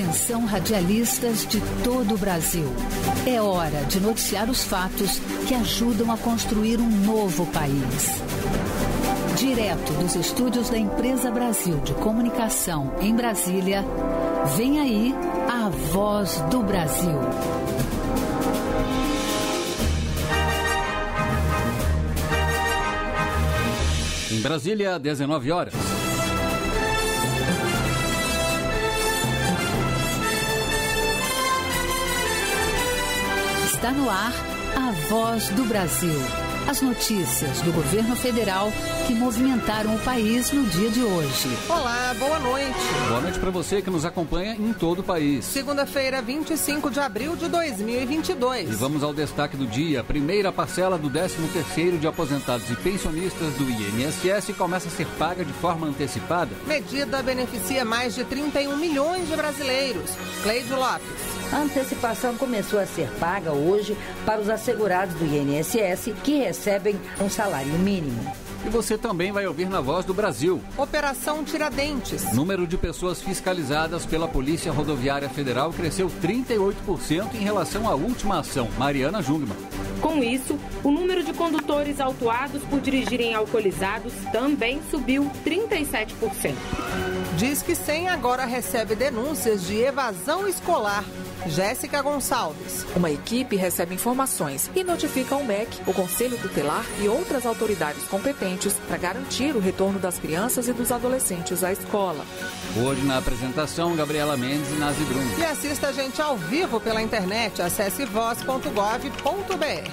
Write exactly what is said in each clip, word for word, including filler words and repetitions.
Atenção, radialistas de todo o Brasil. É hora de noticiar os fatos que ajudam a construir um novo país. Direto dos estúdios da Empresa Brasil de Comunicação em Brasília, vem aí a Voz do Brasil. Em Brasília, dezenove horas. Está no ar a Voz do Brasil. As notícias do governo federal que movimentaram o país no dia de hoje. Olá, boa noite. Boa noite para você que nos acompanha em todo o país. Segunda-feira, vinte e cinco de abril de dois mil e vinte e dois. E vamos ao destaque do dia. A primeira parcela do décimo terceiro de aposentados e pensionistas do I N S S começa a ser paga de forma antecipada. Medida beneficia mais de trinta e um milhões de brasileiros. Cleide Lopes. A antecipação começou a ser paga hoje para os assegurados do I N S S que recebem um salário mínimo. E você também vai ouvir na Voz do Brasil. Operação Tiradentes. Número de pessoas fiscalizadas pela Polícia Rodoviária Federal cresceu trinta e oito por cento em relação à última ação. Mariana Jungmann. Com isso, o número de condutores autuados por dirigirem alcoolizados também subiu trinta e sete por cento. Diz que cem agora recebe denúncias de evasão escolar. Jéssica Gonçalves. Uma equipe recebe informações e notifica o M E C, o Conselho Tutelar e outras autoridades competentes para garantir o retorno das crianças e dos adolescentes à escola. Hoje na apresentação, Gabriela Mendes e Nazi Brum. E assista a gente ao vivo pela internet. Acesse voz ponto gov ponto br.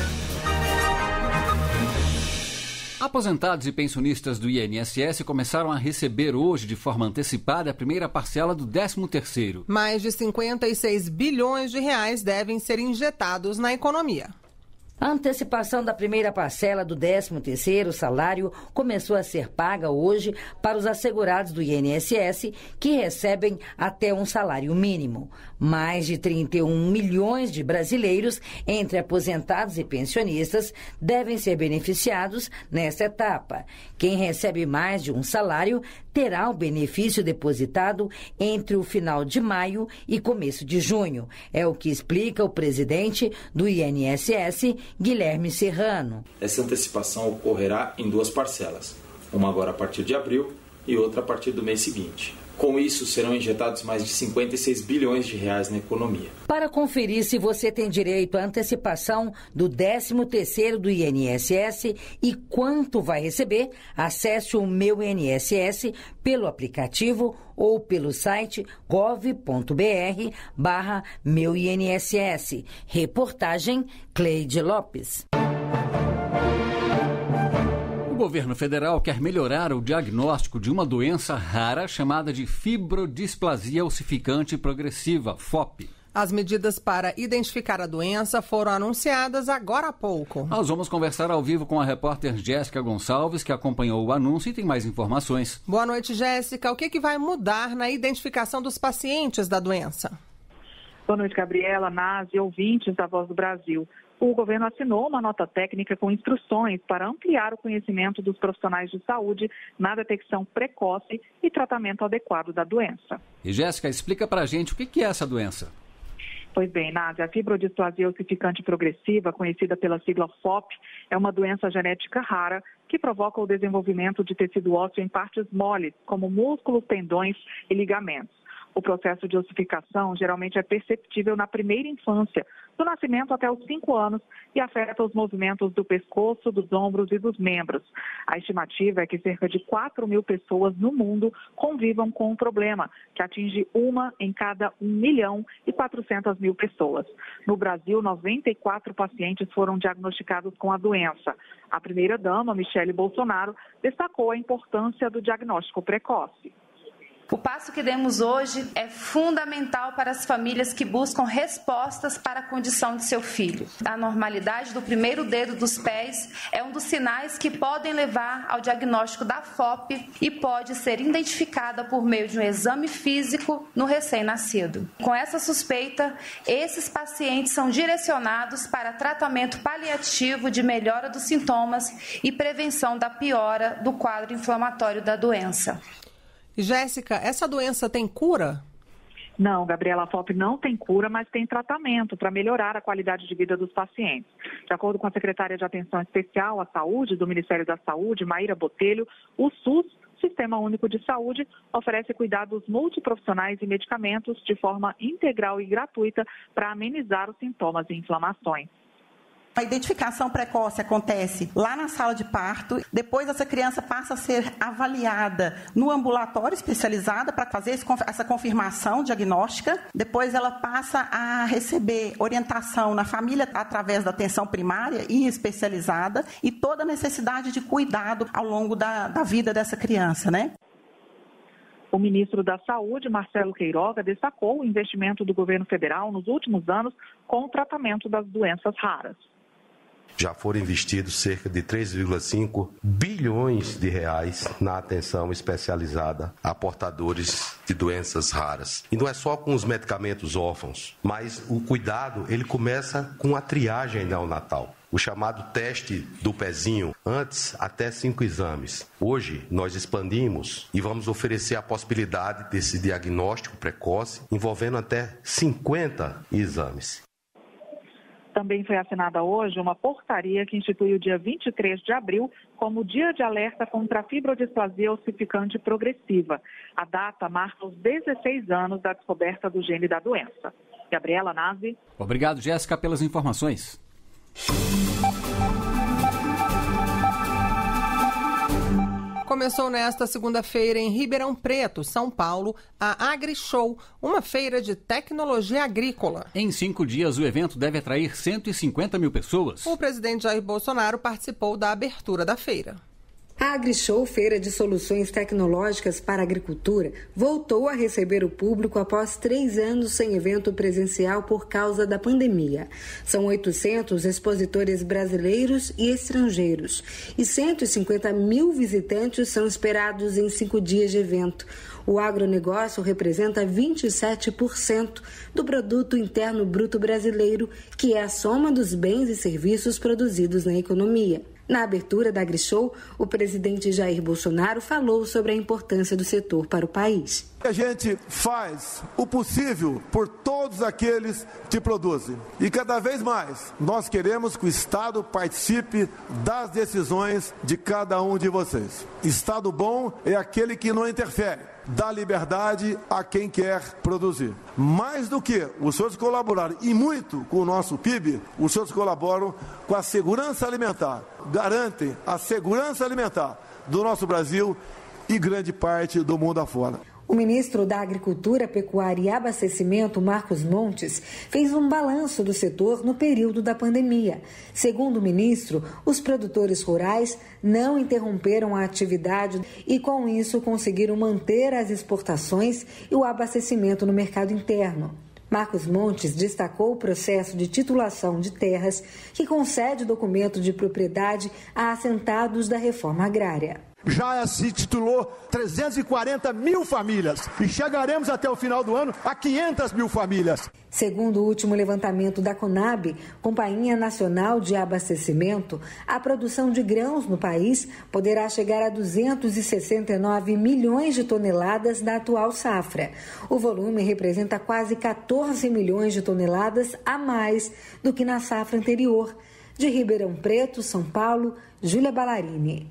Aposentados e pensionistas do I N S S começaram a receber hoje, de forma antecipada, a primeira parcela do décimo terceiro. Mais de cinquenta e seis bilhões de reais devem ser injetados na economia. A antecipação da primeira parcela do décimo terceiro salário começou a ser paga hoje para os assegurados do I N S S que recebem até um salário mínimo. Mais de trinta e um milhões de brasileiros, entre aposentados e pensionistas, devem ser beneficiados nesta etapa. Quem recebe mais de um salário terá o benefício depositado entre o final de maio e começo de junho. É o que explica o presidente do I N S S, Guilherme Serrano. Essa antecipação ocorrerá em duas parcelas, uma agora a partir de abril e outra a partir do mês seguinte. Com isso, serão injetados mais de cinquenta e seis bilhões de reais na economia. Para conferir se você tem direito à antecipação do décimo terceiro do I N S S e quanto vai receber, acesse o Meu I N S S pelo aplicativo ou pelo site gov ponto br barra Meu I N S S. Reportagem Cleide Lopes. O governo federal quer melhorar o diagnóstico de uma doença rara chamada de fibrodisplasia ossificante progressiva, F O P. As medidas para identificar a doença foram anunciadas agora há pouco. Nós vamos conversar ao vivo com a repórter Jéssica Gonçalves, que acompanhou o anúncio e tem mais informações. Boa noite, Jéssica. O que, que vai mudar na identificação dos pacientes da doença? Boa noite, Gabriela, Nazi e ouvintes da Voz do Brasil. O governo assinou uma nota técnica com instruções para ampliar o conhecimento dos profissionais de saúde na detecção precoce e tratamento adequado da doença. E Jéssica, explica pra gente o que é essa doença. Pois bem, Nádia, a fibrodisplasia ossificante progressiva, conhecida pela sigla F O P, é uma doença genética rara que provoca o desenvolvimento de tecido ósseo em partes moles, como músculos, tendões e ligamentos. O processo de ossificação geralmente é perceptível na primeira infância, do nascimento até os cinco anos, e afeta os movimentos do pescoço, dos ombros e dos membros. A estimativa é que cerca de quatro mil pessoas no mundo convivam com o problema, que atinge uma em cada um milhão e quatrocentas mil pessoas. No Brasil, noventa e quatro pacientes foram diagnosticados com a doença. A primeira-dama, Michele Bolsonaro, destacou a importância do diagnóstico precoce. O passo que demos hoje é fundamental para as famílias que buscam respostas para a condição de seu filho. A normalidade do primeiro dedo dos pés é um dos sinais que podem levar ao diagnóstico da F O P e pode ser identificada por meio de um exame físico no recém-nascido. Com essa suspeita, esses pacientes são direcionados para tratamento paliativo de melhora dos sintomas e prevenção da piora do quadro inflamatório da doença. Jéssica, essa doença tem cura? Não, Gabriela, a F O P não tem cura, mas tem tratamento para melhorar a qualidade de vida dos pacientes. De acordo com a secretária de Atenção Especial à Saúde do Ministério da Saúde, Maíra Botelho, o SUS, Sistema Único de Saúde, oferece cuidados multiprofissionais e medicamentos de forma integral e gratuita para amenizar os sintomas e inflamações. A identificação precoce acontece lá na sala de parto, depois essa criança passa a ser avaliada no ambulatório especializado para fazer essa confirmação diagnóstica, depois ela passa a receber orientação na família através da atenção primária e especializada e toda a necessidade de cuidado ao longo da, da vida dessa criança, né? O ministro da Saúde, Marcelo Queiroga, destacou o investimento do governo federal nos últimos anos com o tratamento das doenças raras. Já foram investidos cerca de três vírgula cinco bilhões de reais na atenção especializada a portadores de doenças raras. E não é só com os medicamentos órfãos, mas o cuidado ele começa com a triagem neonatal. O chamado teste do pezinho, antes até cinco exames. Hoje nós expandimos e vamos oferecer a possibilidade desse diagnóstico precoce envolvendo até cinquenta exames. Também foi assinada hoje uma portaria que institui o dia vinte e três de abril como Dia de Alerta contra a Fibrodisplasia Ossificante Progressiva. A data marca os dezesseis anos da descoberta do gene da doença. Gabriela Nazi. Obrigado, Jéssica, pelas informações. Começou nesta segunda-feira em Ribeirão Preto, São Paulo, a AgriShow, uma feira de tecnologia agrícola. Em cinco dias, o evento deve atrair cento e cinquenta mil pessoas. O presidente Jair Bolsonaro participou da abertura da feira. A AgriShow, feira de soluções tecnológicas para a agricultura, voltou a receber o público após três anos sem evento presencial por causa da pandemia. São oitocentos expositores brasileiros e estrangeiros e cento e cinquenta mil visitantes são esperados em cinco dias de evento. O agronegócio representa vinte e sete por cento do produto interno bruto brasileiro, que é a soma dos bens e serviços produzidos na economia. Na abertura da AgriShow, o presidente Jair Bolsonaro falou sobre a importância do setor para o país. A gente faz o possível por todos aqueles que produzem. E cada vez mais, nós queremos que o Estado participe das decisões de cada um de vocês. Estado bom é aquele que não interfere, dá liberdade a quem quer produzir. Mais do que os senhores colaborarem, e muito com o nosso P I B, os senhores colaboram com a segurança alimentar, garantem a segurança alimentar do nosso Brasil e grande parte do mundo afora. O ministro da Agricultura, Pecuária e Abastecimento, Marcos Montes, fez um balanço do setor no período da pandemia. Segundo o ministro, os produtores rurais não interromperam a atividade e, com isso, conseguiram manter as exportações e o abastecimento no mercado interno. Marcos Montes destacou o processo de titulação de terras que concede documento de propriedade a assentados da reforma agrária. Já se titulou trezentas e quarenta mil famílias e chegaremos até o final do ano a quinhentas mil famílias. Segundo o último levantamento da Conab, Companhia Nacional de Abastecimento, a produção de grãos no país poderá chegar a duzentos e sessenta e nove milhões de toneladas da atual safra. O volume representa quase quatorze milhões de toneladas a mais do que na safra anterior. De Ribeirão Preto, São Paulo, Júlia Ballarini.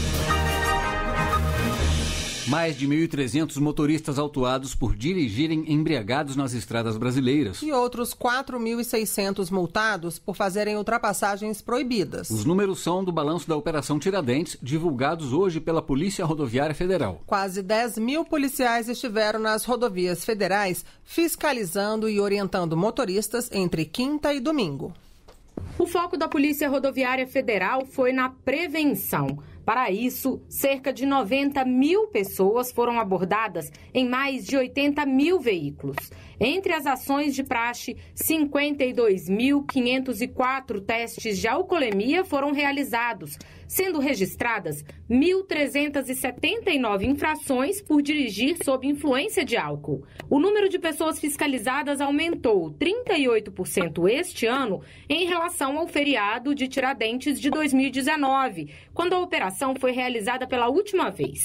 Mais de mil e trezentos motoristas autuados por dirigirem embriagados nas estradas brasileiras. E outros quatro mil e seiscentos multados por fazerem ultrapassagens proibidas. Os números são do balanço da Operação Tiradentes, divulgados hoje pela Polícia Rodoviária Federal. Quase dez mil policiais estiveram nas rodovias federais fiscalizando e orientando motoristas entre quinta e domingo. O foco da Polícia Rodoviária Federal foi na prevenção. Para isso, cerca de noventa mil pessoas foram abordadas em mais de oitenta mil veículos. Entre as ações de praxe, cinquenta e dois mil quinhentos e quatro testes de alcoolemia foram realizados, sendo registradas mil trezentas e setenta e nove infrações por dirigir sob influência de álcool. O número de pessoas fiscalizadas aumentou trinta e oito por cento este ano em relação ao feriado de Tiradentes de dois mil e dezenove, quando a operação foi realizada pela última vez.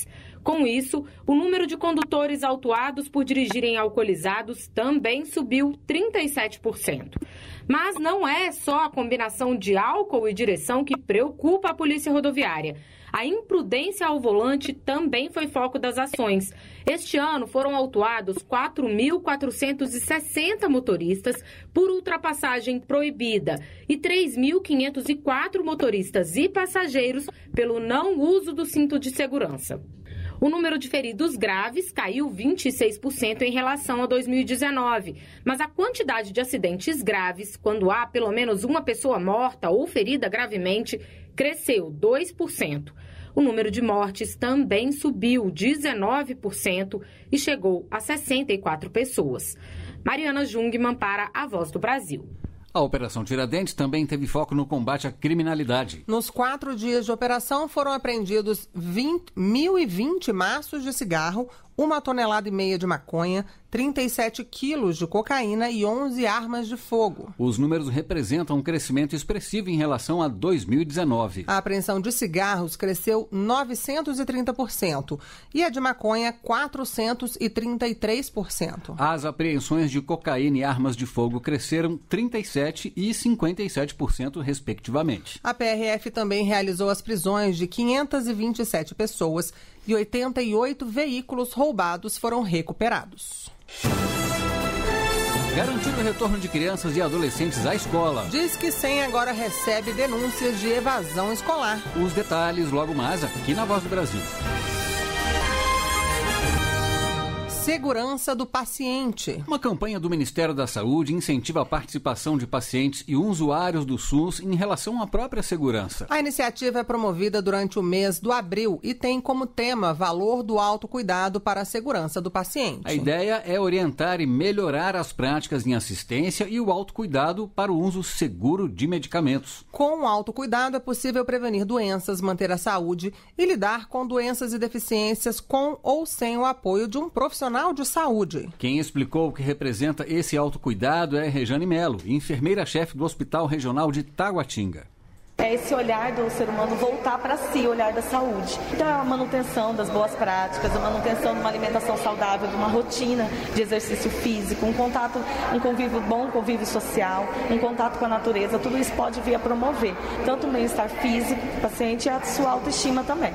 Com isso, o número de condutores autuados por dirigirem alcoolizados também subiu trinta e sete por cento. Mas não é só a combinação de álcool e direção que preocupa a Polícia Rodoviária. A imprudência ao volante também foi foco das ações. Este ano foram autuados quatro mil quatrocentos e sessenta motoristas por ultrapassagem proibida e três mil quinhentos e quatro motoristas e passageiros pelo não uso do cinto de segurança. O número de feridos graves caiu vinte e seis por cento em relação a dois mil e dezenove, mas a quantidade de acidentes graves, quando há pelo menos uma pessoa morta ou ferida gravemente, cresceu dois por cento. O número de mortes também subiu dezenove por cento e chegou a sessenta e quatro pessoas. Mariana Jungmann para A Voz do Brasil. A Operação Tiradentes também teve foco no combate à criminalidade. Nos quatro dias de operação foram apreendidos mil e vinte maços de cigarro, uma tonelada e meia de maconha, trinta e sete quilos de cocaína e onze armas de fogo. Os números representam um crescimento expressivo em relação a dois mil e dezenove. A apreensão de cigarros cresceu novecentos e trinta por cento e a de maconha quatrocentos e trinta e três por cento. As apreensões de cocaína e armas de fogo cresceram trinta e sete por cento e cinquenta e sete por cento, respectivamente. A P R F também realizou as prisões de quinhentas e vinte e sete pessoas e oitenta e oito veículos roubados foram recuperados. Garantir o retorno de crianças e adolescentes à escola. Diz que cem agora recebe denúncias de evasão escolar. Os detalhes logo mais aqui na Voz do Brasil. Segurança do paciente. Uma campanha do Ministério da Saúde incentiva a participação de pacientes e usuários do SUS em relação à própria segurança. A iniciativa é promovida durante o mês do abril e tem como tema valor do autocuidado para a segurança do paciente. A ideia é orientar e melhorar as práticas em assistência e o autocuidado para o uso seguro de medicamentos. Com o autocuidado é possível prevenir doenças, manter a saúde e lidar com doenças e deficiências com ou sem o apoio de um profissional de saúde. Quem explicou o que representa esse autocuidado é Rejane Melo, enfermeira-chefe do Hospital Regional de Taguatinga. É esse olhar do ser humano voltar para si, o olhar da saúde. Então, a manutenção das boas práticas, a manutenção de uma alimentação saudável, de uma rotina de exercício físico, um contato, um convívio bom, um convívio social, um contato com a natureza, tudo isso pode vir a promover tanto o bem-estar físico do paciente e a sua autoestima também.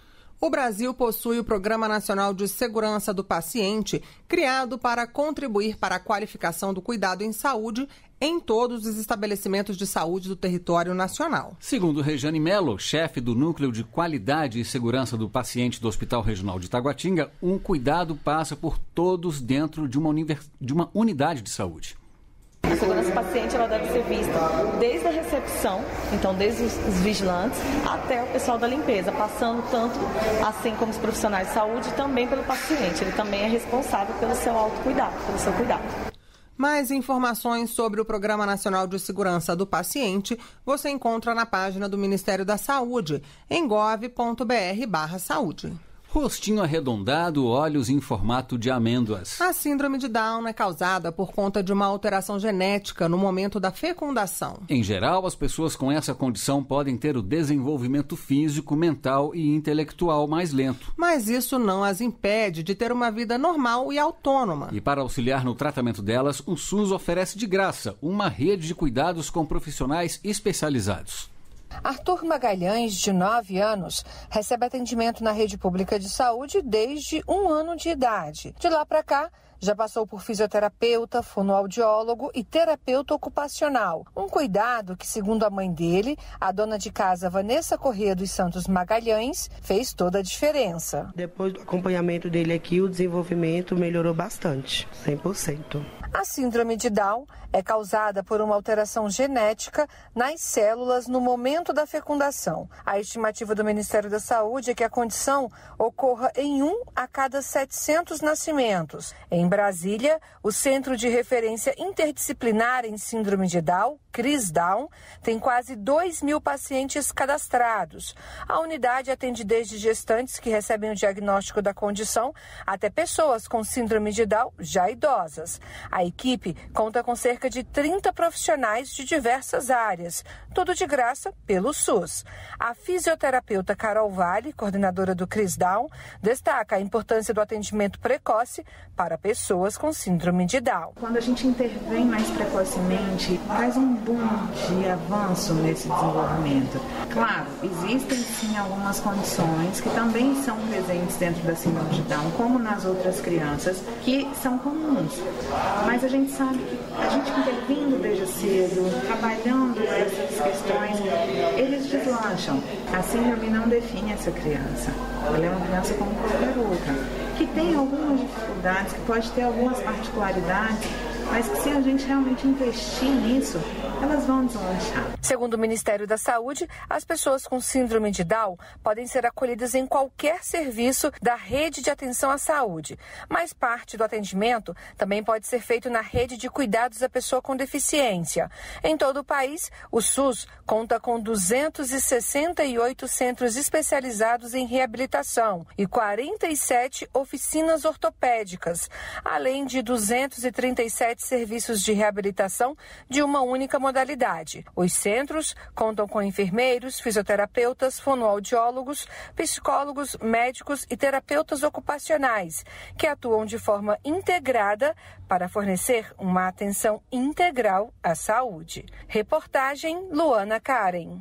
O Brasil possui o Programa Nacional de Segurança do Paciente, criado para contribuir para a qualificação do cuidado em saúde em todos os estabelecimentos de saúde do território nacional. Segundo Rejane Melo, chefe do Núcleo de Qualidade e Segurança do Paciente do Hospital Regional de Taguatinga, um cuidado passa por todos dentro de uma, univers... de uma unidade de saúde. A segurança do paciente ela deve ser vista desde a recepção, então desde os vigilantes, até o pessoal da limpeza, passando tanto assim como os profissionais de saúde, também pelo paciente. Ele também é responsável pelo seu autocuidado, pelo seu cuidado. Mais informações sobre o Programa Nacional de Segurança do Paciente você encontra na página do Ministério da Saúde, em gov ponto br barra saúde. Rostinho arredondado, olhos em formato de amêndoas. A síndrome de Down é causada por conta de uma alteração genética no momento da fecundação. Em geral, as pessoas com essa condição podem ter o desenvolvimento físico, mental e intelectual mais lento. Mas isso não as impede de ter uma vida normal e autônoma. E para auxiliar no tratamento delas, o SUS oferece de graça uma rede de cuidados com profissionais especializados. Arthur Magalhães, de nove anos, recebe atendimento na rede pública de saúde desde um ano de idade. De lá para cá, já passou por fisioterapeuta, fonoaudiólogo e terapeuta ocupacional. Um cuidado que, segundo a mãe dele, a dona de casa Vanessa Corrêa dos Santos Magalhães, fez toda a diferença. Depois do acompanhamento dele aqui, o desenvolvimento melhorou bastante, cem por cento. A síndrome de Down é causada por uma alteração genética nas células no momento da fecundação. A estimativa do Ministério da Saúde é que a condição ocorra em um a cada setecentos nascimentos. Em Brasília, o Centro de Referência Interdisciplinar em Síndrome de Down, Chris Down tem quase dois mil pacientes cadastrados. A unidade atende desde gestantes que recebem o diagnóstico da condição até pessoas com síndrome de Down já idosas. A equipe conta com cerca de trinta profissionais de diversas áreas, tudo de graça pelo SUS. A fisioterapeuta Carol Vale, coordenadora do Chris Down, destaca a importância do atendimento precoce para pessoas com síndrome de Down. Quando a gente intervém mais precocemente, traz um boom de avanço nesse desenvolvimento. Claro, existem sim algumas condições que também são presentes dentro da síndrome de Down, como nas outras crianças, que são comuns. Mas a gente sabe que a gente intervindo desde cedo, trabalhando essas questões, eles deslancham. A síndrome não define essa criança. Ela é uma criança como qualquer outra, que tem algumas dificuldades, que pode ter algumas particularidades, mas que se a gente realmente investir nisso, elas vão deslanchar. Segundo o Ministério da Saúde, as pessoas com síndrome de Down podem ser acolhidas em qualquer serviço da rede de atenção à saúde, mas parte do atendimento também pode ser feito na rede de cuidados à pessoa com deficiência. Em todo o país, o SUS conta com duzentos e sessenta e oito centros especializados em reabilitação e quarenta e sete oficinas ortopédicas, além de duzentos e trinta e sete serviços de reabilitação de uma única modalidade. Os centros contam com enfermeiros, fisioterapeutas, fonoaudiólogos, psicólogos, médicos e terapeutas ocupacionais, que atuam de forma integrada para fornecer uma atenção integral à saúde. Reportagem Luana Karen.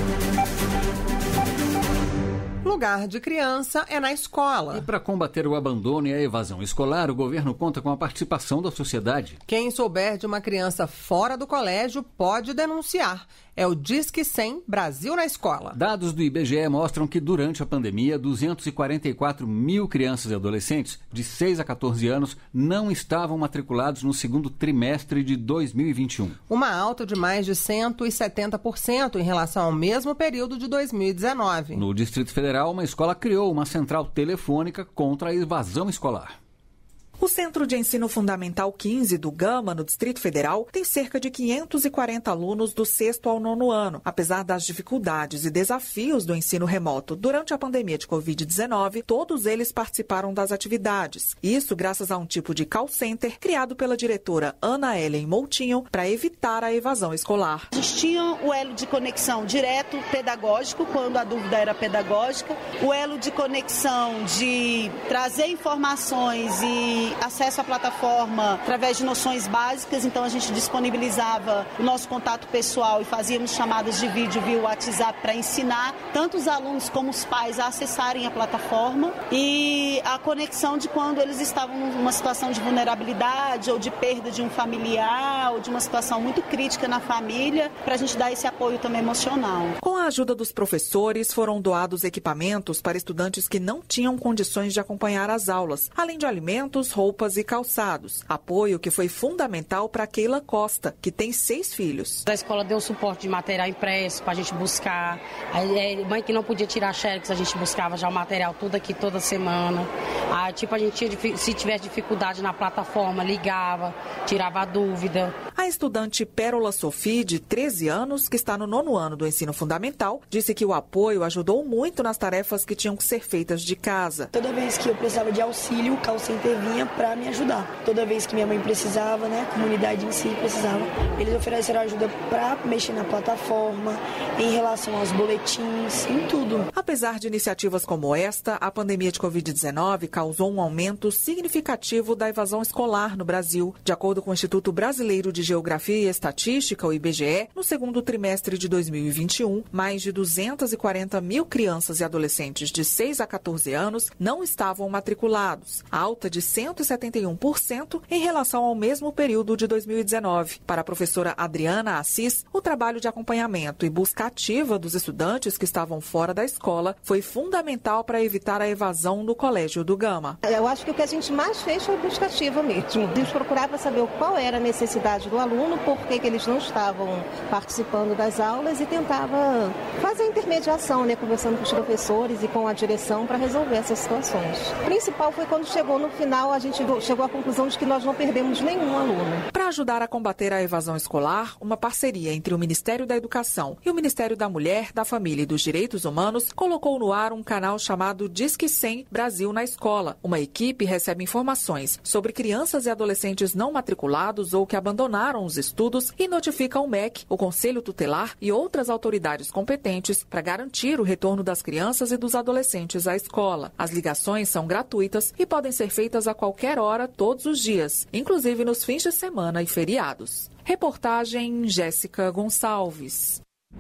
Lugar de criança é na escola. E para combater o abandono e a evasão escolar, o governo conta com a participação da sociedade. Quem souber de uma criança fora do colégio pode denunciar. É o Disque cem Brasil na Escola. Dados do I B G E mostram que durante a pandemia, duzentos e quarenta e quatro mil crianças e adolescentes de seis a quatorze anos não estavam matriculados no segundo trimestre de dois mil e vinte e um. Uma alta de mais de cento e setenta por cento em relação ao mesmo período de dois mil e dezenove. No Distrito Federal, uma escola criou uma central telefônica contra a evasão escolar. O Centro de Ensino Fundamental quinze do Gama, no Distrito Federal, tem cerca de quinhentos e quarenta alunos do sexto ao nono ano. Apesar das dificuldades e desafios do ensino remoto durante a pandemia de covid dezenove, todos eles participaram das atividades. Isso graças a um tipo de call center criado pela diretora Ana Ellen Moutinho para evitar a evasão escolar. Existia o elo de conexão direto pedagógico, quando a dúvida era pedagógica, o elo de conexão de trazer informações e acesso à plataforma através de noções básicas, então a gente disponibilizava o nosso contato pessoal e fazíamos chamadas de vídeo via WhatsApp para ensinar tanto os alunos como os pais a acessarem a plataforma, e a conexão de quando eles estavam numa situação de vulnerabilidade ou de perda de um familiar ou de uma situação muito crítica na família, para a gente dar esse apoio também emocional. Com a ajuda dos professores, foram doados equipamentos para estudantes que não tinham condições de acompanhar as aulas, além de alimentos, roupas e calçados. Apoio que foi fundamental para Keila Costa, que tem seis filhos. A escola deu suporte de material impresso para a gente buscar. A mãe que não podia tirar xerox, a gente buscava já o material tudo aqui toda semana. Aí, tipo, a gente tinha, se tivesse dificuldade na plataforma, ligava, tirava a dúvida. A estudante Pérola Sophie, de treze anos, que está no nono ano do ensino fundamental, disse que o apoio ajudou muito nas tarefas que tinham que ser feitas de casa. Toda vez que eu precisava de auxílio, o call center vinha para me ajudar. Toda vez que minha mãe precisava, né, a comunidade em si precisava, eles ofereceram ajuda para mexer na plataforma, em relação aos boletins, em tudo. Apesar de iniciativas como esta, a pandemia de covid dezenove causou um aumento significativo da evasão escolar no Brasil. De acordo com o Instituto Brasileiro de Geografia e Estatística, o I B G E, no segundo trimestre de dois mil e vinte e um, mais de duzentos e quarenta mil crianças e adolescentes de seis a quatorze anos não estavam matriculados, alta de cento e setenta e um por cento em relação ao mesmo período de dois mil e dezenove. Para a professora Adriana Assis, o trabalho de acompanhamento e busca ativa dos estudantes que estavam fora da escola foi fundamental para evitar a evasão do Colégio do Gama. Eu acho que o que a gente mais fez foi busca ativa mesmo. A gente procurava saber qual era a necessidade do aluno, por que que eles não estavam participando das aulas, e tentava fazer a intermediação, né, conversando com os professores e com a direção para resolver essas situações. O principal foi quando chegou no final a gente chegou à conclusão de que nós não perdemos nenhum aluno. Para ajudar a combater a evasão escolar, uma parceria entre o Ministério da Educação e o Ministério da Mulher, da Família e dos Direitos Humanos colocou no ar um canal chamado Disque cem Brasil na Escola. Uma equipe recebe informações sobre crianças e adolescentes não matriculados ou que abandonaram os estudos e notifica o M E C, o Conselho Tutelar e outras autoridades competentes para garantir o retorno das crianças e dos adolescentes à escola. As ligações são gratuitas e podem ser feitas a qualquer hora, todos os dias, inclusive nos fins de semana e feriados. Reportagem Jéssica Gonçalves.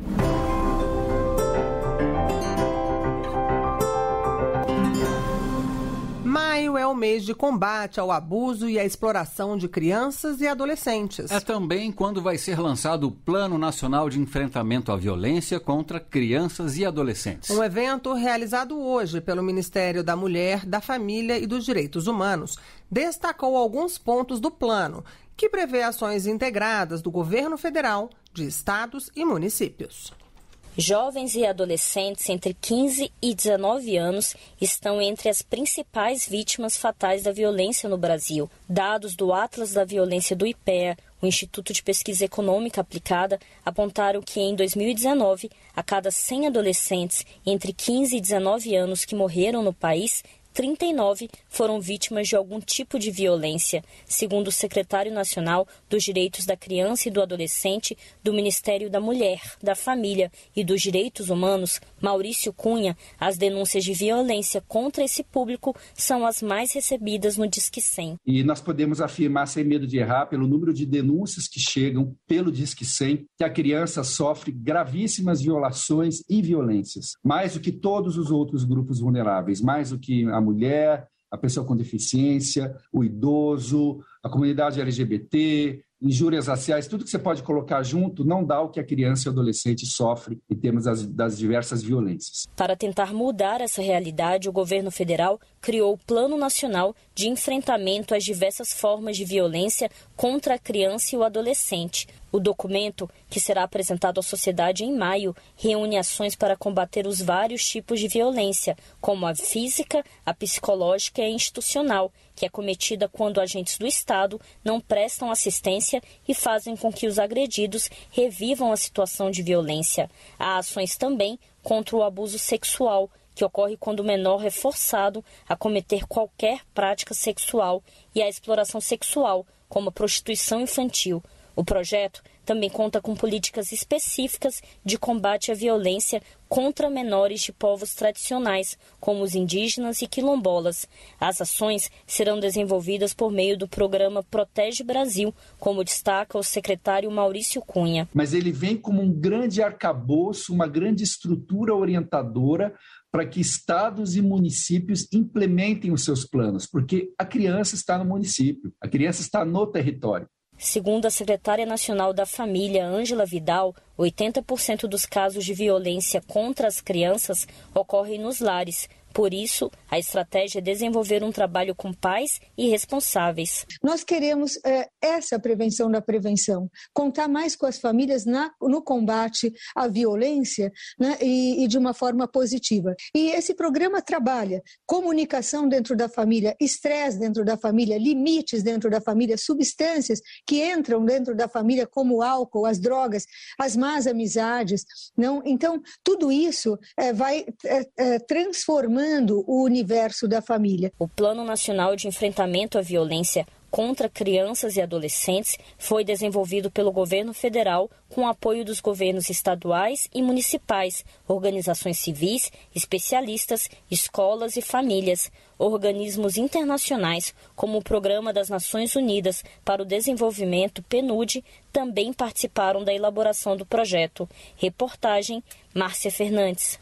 Maio é o mês de combate ao abuso e à exploração de crianças e adolescentes. É também quando vai ser lançado o Plano Nacional de Enfrentamento à Violência contra Crianças e Adolescentes. Um evento realizado hoje pelo Ministério da Mulher, da Família e dos Direitos Humanos destacou alguns pontos do plano, que prevê ações integradas do governo federal, de estados e municípios. Jovens e adolescentes entre quinze e dezenove anos estão entre as principais vítimas fatais da violência no Brasil. Dados do Atlas da Violência do IPEA, o Instituto de Pesquisa Econômica Aplicada, apontaram que em dois mil e dezenove, a cada cem adolescentes entre quinze e dezenove anos que morreram no país, trinta e nove foram vítimas de algum tipo de violência, segundo o secretário nacional dos Direitos da Criança e do Adolescente do Ministério da Mulher, da Família e dos Direitos Humanos, Maurício Cunha. As denúncias de violência contra esse público são as mais recebidas no Disque cem. E nós podemos afirmar, sem medo de errar, pelo número de denúncias que chegam pelo Disque cem, que a criança sofre gravíssimas violações e violências, mais do que todos os outros grupos vulneráveis, mais do que a mulher, a pessoa com deficiência, o idoso, a comunidade L G B T, injúrias raciais, tudo que você pode colocar junto não dá o que a criança e o adolescente sofre em termos das, das diversas violências. Para tentar mudar essa realidade, o governo federal criou o Plano Nacional de Enfrentamento às Diversas Formas de Violência contra a Criança e o Adolescente. O documento, que será apresentado à sociedade em maio, reúne ações para combater os vários tipos de violência, como a física, a psicológica e a institucional, que é cometida quando agentes do Estado não prestam assistência e fazem com que os agredidos revivam a situação de violência. Há ações também contra o abuso sexual, que ocorre quando o menor é forçado a cometer qualquer prática sexual, e a exploração sexual, como a prostituição infantil. O projeto também conta com políticas específicas de combate à violência contra menores de povos tradicionais, como os indígenas e quilombolas. As ações serão desenvolvidas por meio do programa Protege Brasil, como destaca o secretário Maurício Cunha. Mas ele vem como um grande arcabouço, uma grande estrutura orientadora para que estados e municípios implementem os seus planos, porque a criança está no município, a criança está no território. Segundo a secretária nacional da Família, Ângela Vidal, oitenta por cento dos casos de violência contra as crianças ocorrem nos lares. Por isso, a estratégia é desenvolver um trabalho com pais e responsáveis. Nós queremos é, essa prevenção da prevenção, contar mais com as famílias na, no combate à violência, né, e, e de uma forma positiva. E esse programa trabalha comunicação dentro da família, estresse dentro da família, limites dentro da família, substâncias que entram dentro da família, como o álcool, as drogas, as más amizades. Não? Então, tudo isso é, vai é, é, transformando o universo da família. O Plano Nacional de Enfrentamento à Violência contra Crianças e Adolescentes foi desenvolvido pelo governo federal com o apoio dos governos estaduais e municipais, organizações civis, especialistas, escolas e famílias. Organismos internacionais, como o Programa das Nações Unidas para o Desenvolvimento, PNUD, também participaram da elaboração do projeto. Reportagem, Márcia Fernandes.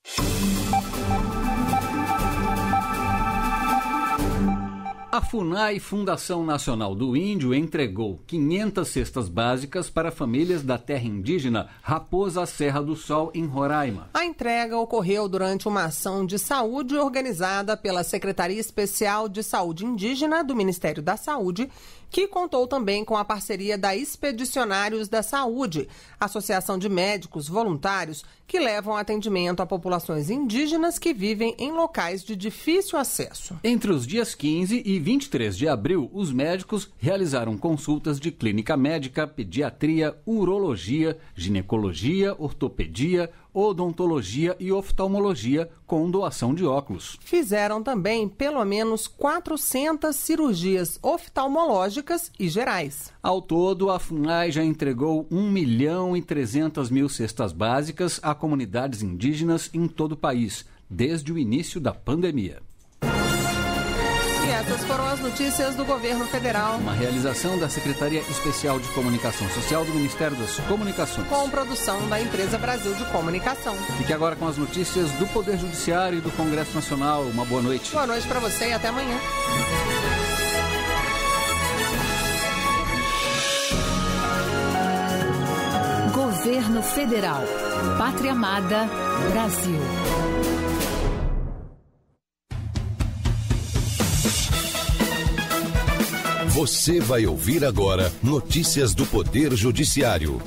A FUNAI, Fundação Nacional do Índio, entregou quinhentas cestas básicas para famílias da terra indígena Raposa Serra do Sol, em Roraima. A entrega ocorreu durante uma ação de saúde organizada pela Secretaria Especial de Saúde Indígena do Ministério da Saúde, que contou também com a parceria da Expedicionários da Saúde, associação de médicos voluntários que levam atendimento a populações indígenas que vivem em locais de difícil acesso. Entre os dias quinze e vinte e três de abril, os médicos realizaram consultas de clínica médica, pediatria, urologia, ginecologia, ortopedia, odontologia e oftalmologia com doação de óculos. Fizeram também pelo menos quatrocentas cirurgias oftalmológicas e gerais. Ao todo, a FUNAI já entregou um milhão e trezentas mil cestas básicas a comunidades indígenas em todo o país, desde o início da pandemia. E essas foram as notícias do governo federal. Uma realização da Secretaria Especial de Comunicação Social do Ministério das Comunicações. Com produção da Empresa Brasil de Comunicação. Fique agora com as notícias do Poder Judiciário e do Congresso Nacional. Uma boa noite. Boa noite para você e até amanhã. Governo Federal. Pátria Amada, Brasil. Você vai ouvir agora notícias do Poder Judiciário.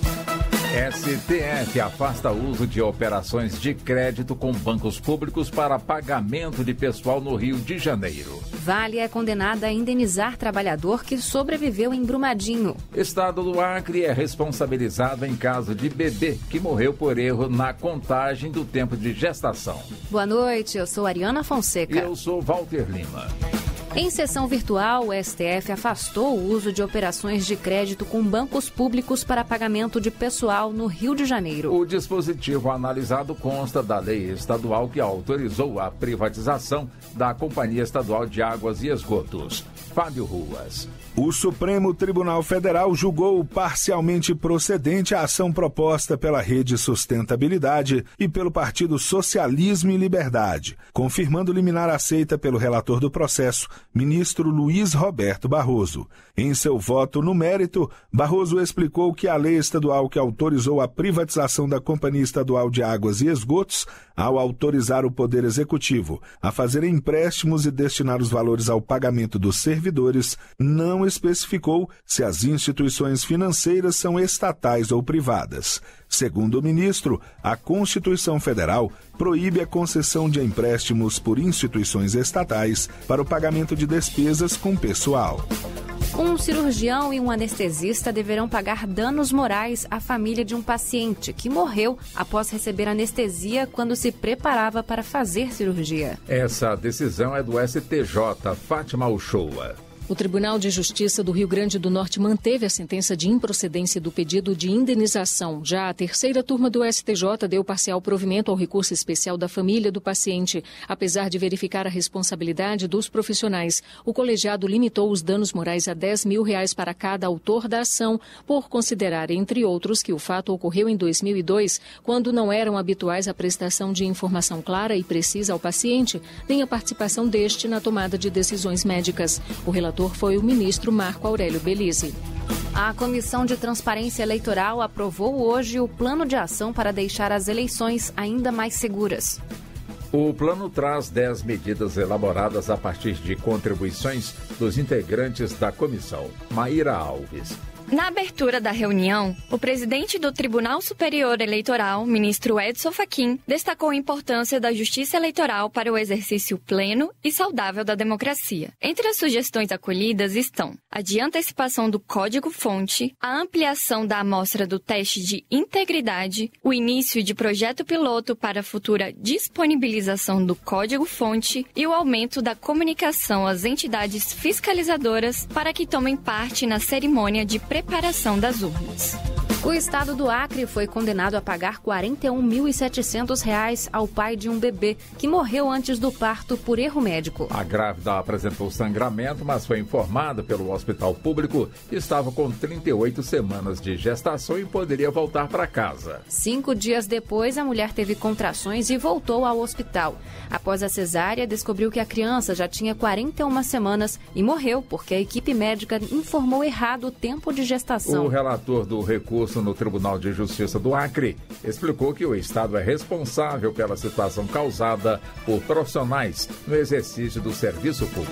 S T F afasta o uso de operações de crédito com bancos públicos para pagamento de pessoal no Rio de Janeiro. Vale é condenada a indenizar trabalhador que sobreviveu em Brumadinho. Estado do Acre é responsabilizado em caso de bebê que morreu por erro na contagem do tempo de gestação. Boa noite, eu sou Ariana Fonseca. E eu sou Walter Lima. Em sessão virtual, o S T F afastou o uso de operações de crédito com bancos públicos para pagamento de pessoal no Rio de Janeiro. O dispositivo analisado consta da lei estadual que autorizou a privatização da Companhia Estadual de Águas e Esgotos. Fábio Ruas. O Supremo Tribunal Federal julgou parcialmente procedente a ação proposta pela Rede Sustentabilidade e pelo Partido Socialismo e Liberdade, confirmando liminar aceita pelo relator do processo, ministro Luiz Roberto Barroso. Em seu voto no mérito, Barroso explicou que a lei estadual que autorizou a privatização da Companhia Estadual de Águas e Esgotos, ao autorizar o Poder Executivo a fazer empréstimos e destinar os valores ao pagamento dos servidores, não especificou se as instituições financeiras são estatais ou privadas. Segundo o ministro, a Constituição Federal proíbe a concessão de empréstimos por instituições estatais para o pagamento de despesas com pessoal. Um cirurgião e um anestesista deverão pagar danos morais à família de um paciente que morreu após receber anestesia quando se preparava para fazer cirurgia. Essa decisão é do S T J, Fátima Uchoa. O Tribunal de Justiça do Rio Grande do Norte manteve a sentença de improcedência do pedido de indenização. Já a terceira turma do S T J deu parcial provimento ao recurso especial da família do paciente. Apesar de verificar a responsabilidade dos profissionais, o colegiado limitou os danos morais a dez mil reais para cada autor da ação, por considerar, entre outros, que o fato ocorreu em dois mil e dois, quando não eram habituais a prestação de informação clara e precisa ao paciente, nem a participação deste na tomada de decisões médicas. O relator foi o ministro Marco Aurélio Belize. A Comissão de Transparência Eleitoral aprovou hoje o plano de ação para deixar as eleições ainda mais seguras. O plano traz dez medidas elaboradas a partir de contribuições dos integrantes da comissão. Maíra Alves. Na abertura da reunião, o presidente do Tribunal Superior Eleitoral, ministro Edson Fachin, destacou a importância da justiça eleitoral para o exercício pleno e saudável da democracia. Entre as sugestões acolhidas estão a de antecipação do código-fonte, a ampliação da amostra do teste de integridade, o início de projeto piloto para a futura disponibilização do código-fonte e o aumento da comunicação às entidades fiscalizadoras para que tomem parte na cerimônia de preparação das urnas. O estado do Acre foi condenado a pagar quarenta e um mil e setecentos reais ao pai de um bebê que morreu antes do parto por erro médico. A grávida apresentou sangramento, mas foi informada pelo hospital público que estava com trinta e oito semanas de gestação e poderia voltar para casa. Cinco dias depois, a mulher teve contrações e voltou ao hospital. Após a cesárea, descobriu que a criança já tinha quarenta e uma semanas e morreu porque a equipe médica informou errado o tempo de gestação. O relator do recurso no Tribunal de Justiça do Acre explicou que o Estado é responsável pela situação causada por profissionais no exercício do serviço público.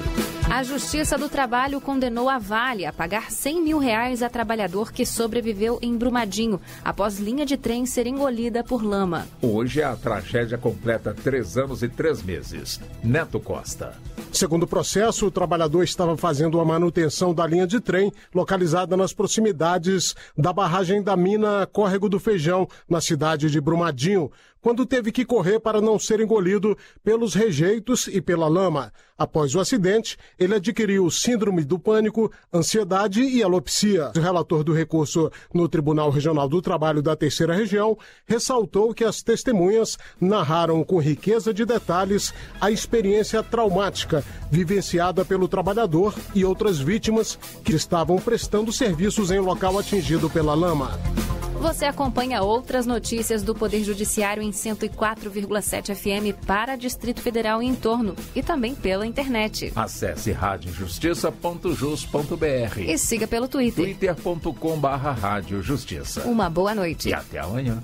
A Justiça do Trabalho condenou a Vale a pagar cem mil reais a trabalhador que sobreviveu em Brumadinho após linha de trem ser engolida por lama. Hoje a tragédia completa três anos e três meses. Neto Costa. Segundo o processo, o trabalhador estava fazendo a manutenção da linha de trem localizada nas proximidades da barragem da mina Córrego do Feijão, na cidade de Brumadinho, quando teve que correr para não ser engolido pelos rejeitos e pela lama. Após o acidente, ele adquiriu síndrome do pânico, ansiedade e alopecia. O relator do recurso no Tribunal Regional do Trabalho da Terceira Região ressaltou que as testemunhas narraram com riqueza de detalhes a experiência traumática vivenciada pelo trabalhador e outras vítimas que estavam prestando serviços em local atingido pela lama. Você acompanha outras notícias do Poder Judiciário em cento e quatro vírgula sete F M para Distrito Federal e em torno e também pela internet. Acesse rádio justiça ponto jus ponto b r e siga pelo Twitter. twitter ponto com barra rádio justiça. Uma boa noite. E até amanhã.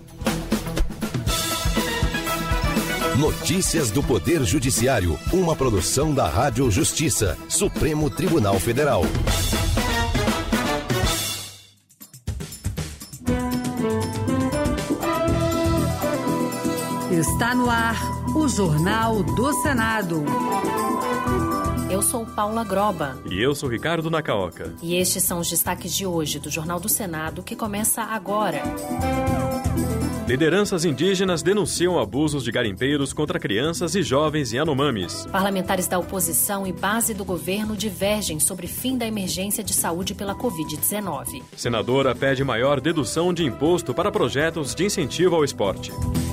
Notícias do Poder Judiciário, uma produção da Rádio Justiça, Supremo Tribunal Federal. Está no ar o Jornal do Senado. Eu sou Paula Groba. E eu sou Ricardo Nacaoca. E estes são os destaques de hoje do Jornal do Senado, que começa agora. Lideranças indígenas denunciam abusos de garimpeiros contra crianças e jovens Yanomamis. Parlamentares da oposição e base do governo divergem sobre fim da emergência de saúde pela covid dezenove. Senadora pede maior dedução de imposto para projetos de incentivo ao esporte.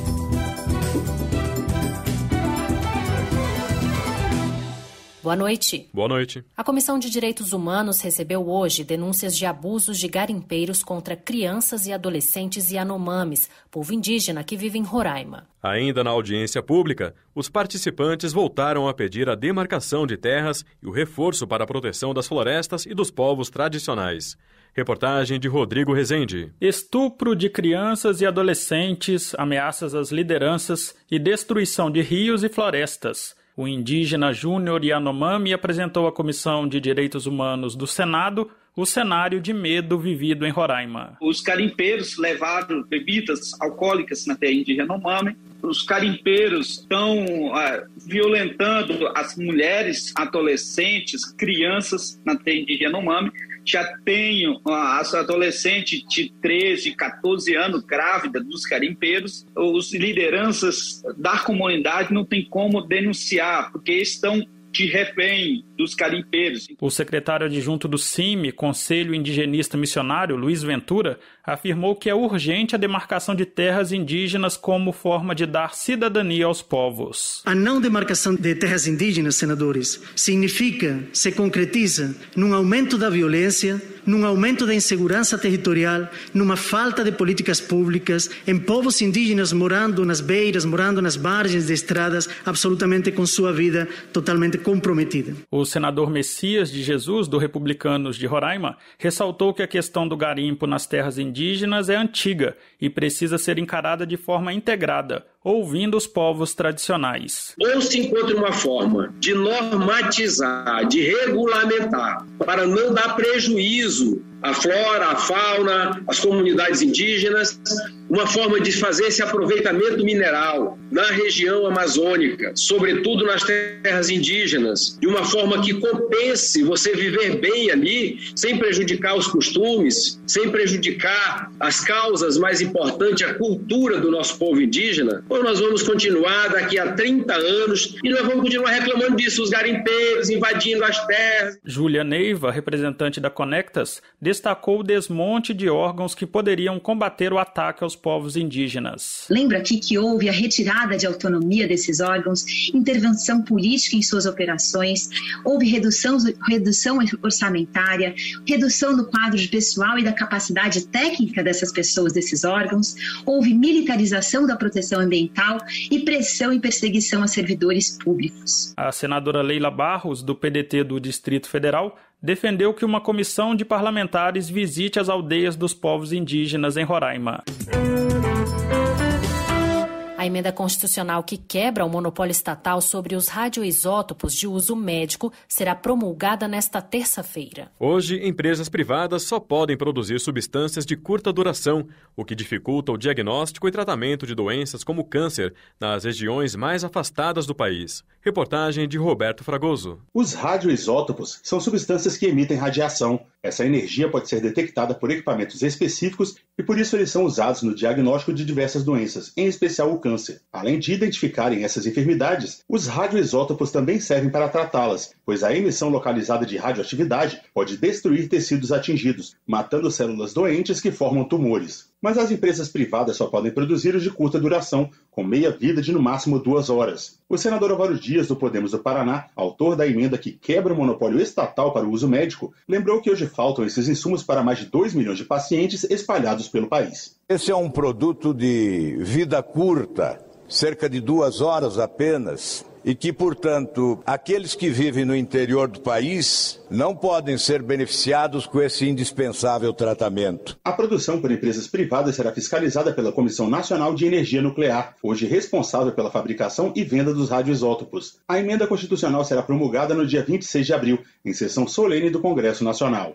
Boa noite. Boa noite. A Comissão de Direitos Humanos recebeu hoje denúncias de abusos de garimpeiros contra crianças e adolescentes Yanomamis, povo indígena que vive em Roraima. Ainda na audiência pública, os participantes voltaram a pedir a demarcação de terras e o reforço para a proteção das florestas e dos povos tradicionais. Reportagem de Rodrigo Rezende. Estupro de crianças e adolescentes, ameaças às lideranças e destruição de rios e florestas. O indígena Júnior Yanomami apresentou à Comissão de Direitos Humanos do Senado o cenário de medo vivido em Roraima. Os garimpeiros levaram bebidas alcoólicas na terra indígena Yanomami. Os garimpeiros estão uh, violentando as mulheres, adolescentes, crianças na terra indígena Yanomami. Já tenho as adolescentes de treze, catorze anos grávida dos garimpeiros. Os lideranças da comunidade não tem como denunciar, porque estão de refém dos garimpeiros. O secretário adjunto do C I M, Conselho Indigenista Missionário, Luiz Ventura, afirmou que é urgente a demarcação de terras indígenas como forma de dar cidadania aos povos. A não demarcação de terras indígenas, senadores, significa, se concretiza, num aumento da violência, num aumento da insegurança territorial, numa falta de políticas públicas, em povos indígenas morando nas beiras, morando nas margens de estradas, absolutamente com sua vida totalmente comprometida. O senador Messias de Jesus, do Republicanos de Roraima, ressaltou que a questão do garimpo nas terras indígenas é antiga e precisa ser encarada de forma integrada, ouvindo os povos tradicionais. Ou se encontra uma forma de normatizar, de regulamentar, para não dar prejuízo à flora, à fauna, às comunidades indígenas, uma forma de fazer esse aproveitamento mineral na região amazônica, sobretudo nas terras indígenas, de uma forma que compense você viver bem ali, sem prejudicar os costumes, sem prejudicar as causas mais importantes, a cultura do nosso povo indígena, ou nós vamos continuar daqui a trinta anos e nós vamos continuar reclamando disso, os garimpeiros invadindo as terras. Júlia Neiva, representante da Conectas, destacou o desmonte de órgãos que poderiam combater o ataque aos povos indígenas. Lembra aqui que houve a retirada de autonomia desses órgãos, intervenção política em suas operações, houve redução, redução orçamentária, redução do quadro de pessoal e da capacidade técnica dessas pessoas, desses órgãos, houve militarização da proteção ambiental e pressão e perseguição a servidores públicos. A senadora Leila Barros, do P D T do Distrito Federal, defendeu que uma comissão de parlamentares visite as aldeias dos povos indígenas em Roraima. A A emenda constitucional que quebra o monopólio estatal sobre os radioisótopos de uso médico será promulgada nesta terça-feira. Hoje, empresas privadas só podem produzir substâncias de curta duração, o que dificulta o diagnóstico e tratamento de doenças como câncer nas regiões mais afastadas do país. Reportagem de Roberto Fragoso. Os radioisótopos são substâncias que emitem radiação. Essa energia pode ser detectada por equipamentos específicos e por isso eles são usados no diagnóstico de diversas doenças, em especial o câncer. Além de identificarem essas enfermidades, os radioisótopos também servem para tratá-las, pois a emissão localizada de radioatividade pode destruir tecidos atingidos, matando células doentes que formam tumores. Mas as empresas privadas só podem produzir os de curta duração, com meia-vida de no máximo duas horas. O senador Álvaro Dias, do Podemos do Paraná, autor da emenda que quebra o monopólio estatal para o uso médico, lembrou que hoje faltam esses insumos para mais de dois milhões de pacientes espalhados pelo país. Esse é um produto de vida curta, cerca de duas horas apenas, e que, portanto, aqueles que vivem no interior do país não podem ser beneficiados com esse indispensável tratamento. A produção por empresas privadas será fiscalizada pela Comissão Nacional de Energia Nuclear, hoje responsável pela fabricação e venda dos radioisótopos. A emenda constitucional será promulgada no dia vinte e seis de abril, em sessão solene do Congresso Nacional.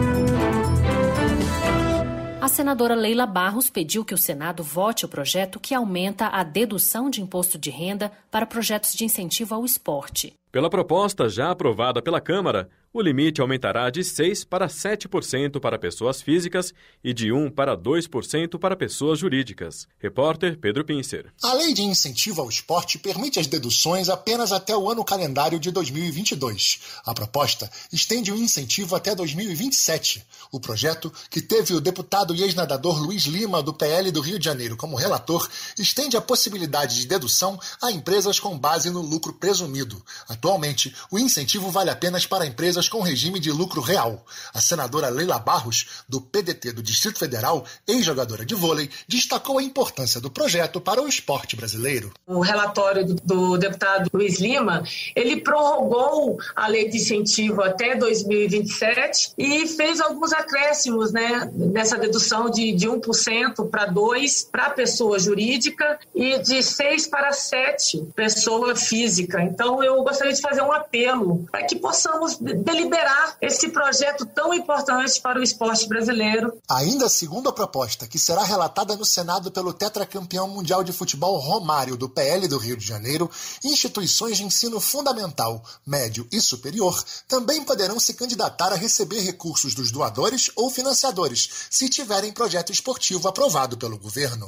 A senadora Leila Barros pediu que o Senado vote o projeto que aumenta a dedução de imposto de renda para projetos de incentivo ao esporte. Pela proposta já aprovada pela Câmara, o limite aumentará de seis por cento para sete por cento para pessoas físicas e de um por cento para dois por cento para pessoas jurídicas. Repórter Pedro Pincer. A lei de incentivo ao esporte permite as deduções apenas até o ano calendário de dois mil e vinte e dois. A proposta estende o incentivo até dois mil e vinte e sete. O projeto, que teve o deputado e ex-nadador Luiz Lima, do P L do Rio de Janeiro, como relator, estende a possibilidade de dedução a empresas com base no lucro presumido. Atualmente, o incentivo vale apenas para empresas com regime de lucro real. A senadora Leila Barros, do P D T do Distrito Federal, ex-jogadora de vôlei, destacou a importância do projeto para o esporte brasileiro. O relatório do, do deputado Luiz Lima, ele prorrogou a lei de incentivo até dois mil e vinte e sete e fez alguns acréscimos, né, nessa dedução de, de um por cento para dois por cento para pessoa jurídica e de seis para sete por cento pessoa física. Então, eu gostaria de fazer um apelo para que possamos deliberar esse projeto tão importante para o esporte brasileiro. Ainda segundo a proposta, que será relatada no Senado pelo tetracampeão mundial de futebol Romário, do P L do Rio de Janeiro, instituições de ensino fundamental, médio e superior também poderão se candidatar a receber recursos dos doadores ou financiadores, se tiverem projeto esportivo aprovado pelo governo.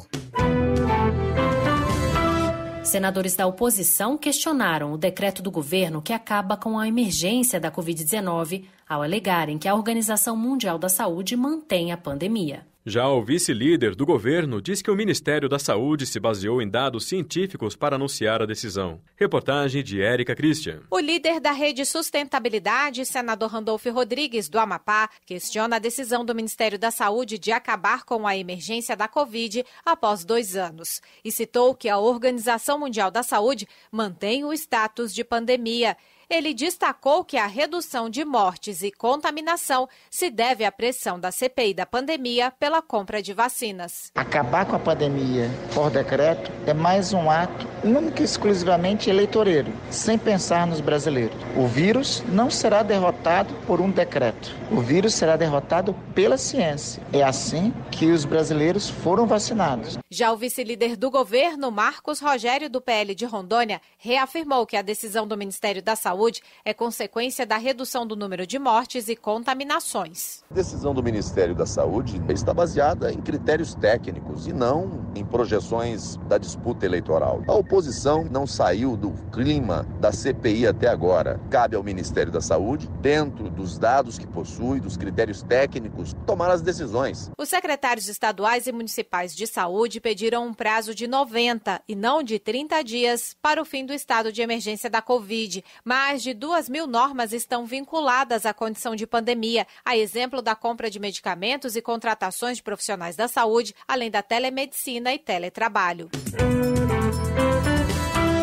Senadores da oposição questionaram o decreto do governo que acaba com a emergência da covid dezenove, ao alegarem que a Organização Mundial da Saúde mantém a pandemia. Já o vice-líder do governo diz que o Ministério da Saúde se baseou em dados científicos para anunciar a decisão. Reportagem de Érica Christian. O líder da Rede Sustentabilidade, senador Randolfo Rodrigues, do Amapá, questiona a decisão do Ministério da Saúde de acabar com a emergência da Covid após dois anos. E citou que a Organização Mundial da Saúde mantém o status de pandemia. Ele destacou que a redução de mortes e contaminação se deve à pressão da C P I da pandemia pela compra de vacinas. Acabar com a pandemia por decreto é mais um ato único e exclusivamente eleitoreiro, sem pensar nos brasileiros. O vírus não será derrotado por um decreto. O vírus será derrotado pela ciência. É assim que os brasileiros foram vacinados. Já o vice-líder do governo, Marcos Rogério, do P L de Rondônia, reafirmou que a decisão do Ministério da Saúde é consequência da redução do número de mortes e contaminações. A decisão do Ministério da Saúde está baseada em critérios técnicos e não em projeções da disputa eleitoral. A oposição não saiu do clima da C P I até agora. Cabe ao Ministério da Saúde, dentro dos dados que possui, dos critérios técnicos, tomar as decisões. Os secretários estaduais e municipais de saúde pediram um prazo de noventa e não de trinta dias para o fim do estado de emergência da Covid. Mais de duas mil normas estão vinculadas à condição de pandemia, a exemplo da compra de medicamentos e contratações de profissionais da saúde, além da telemedicina e teletrabalho.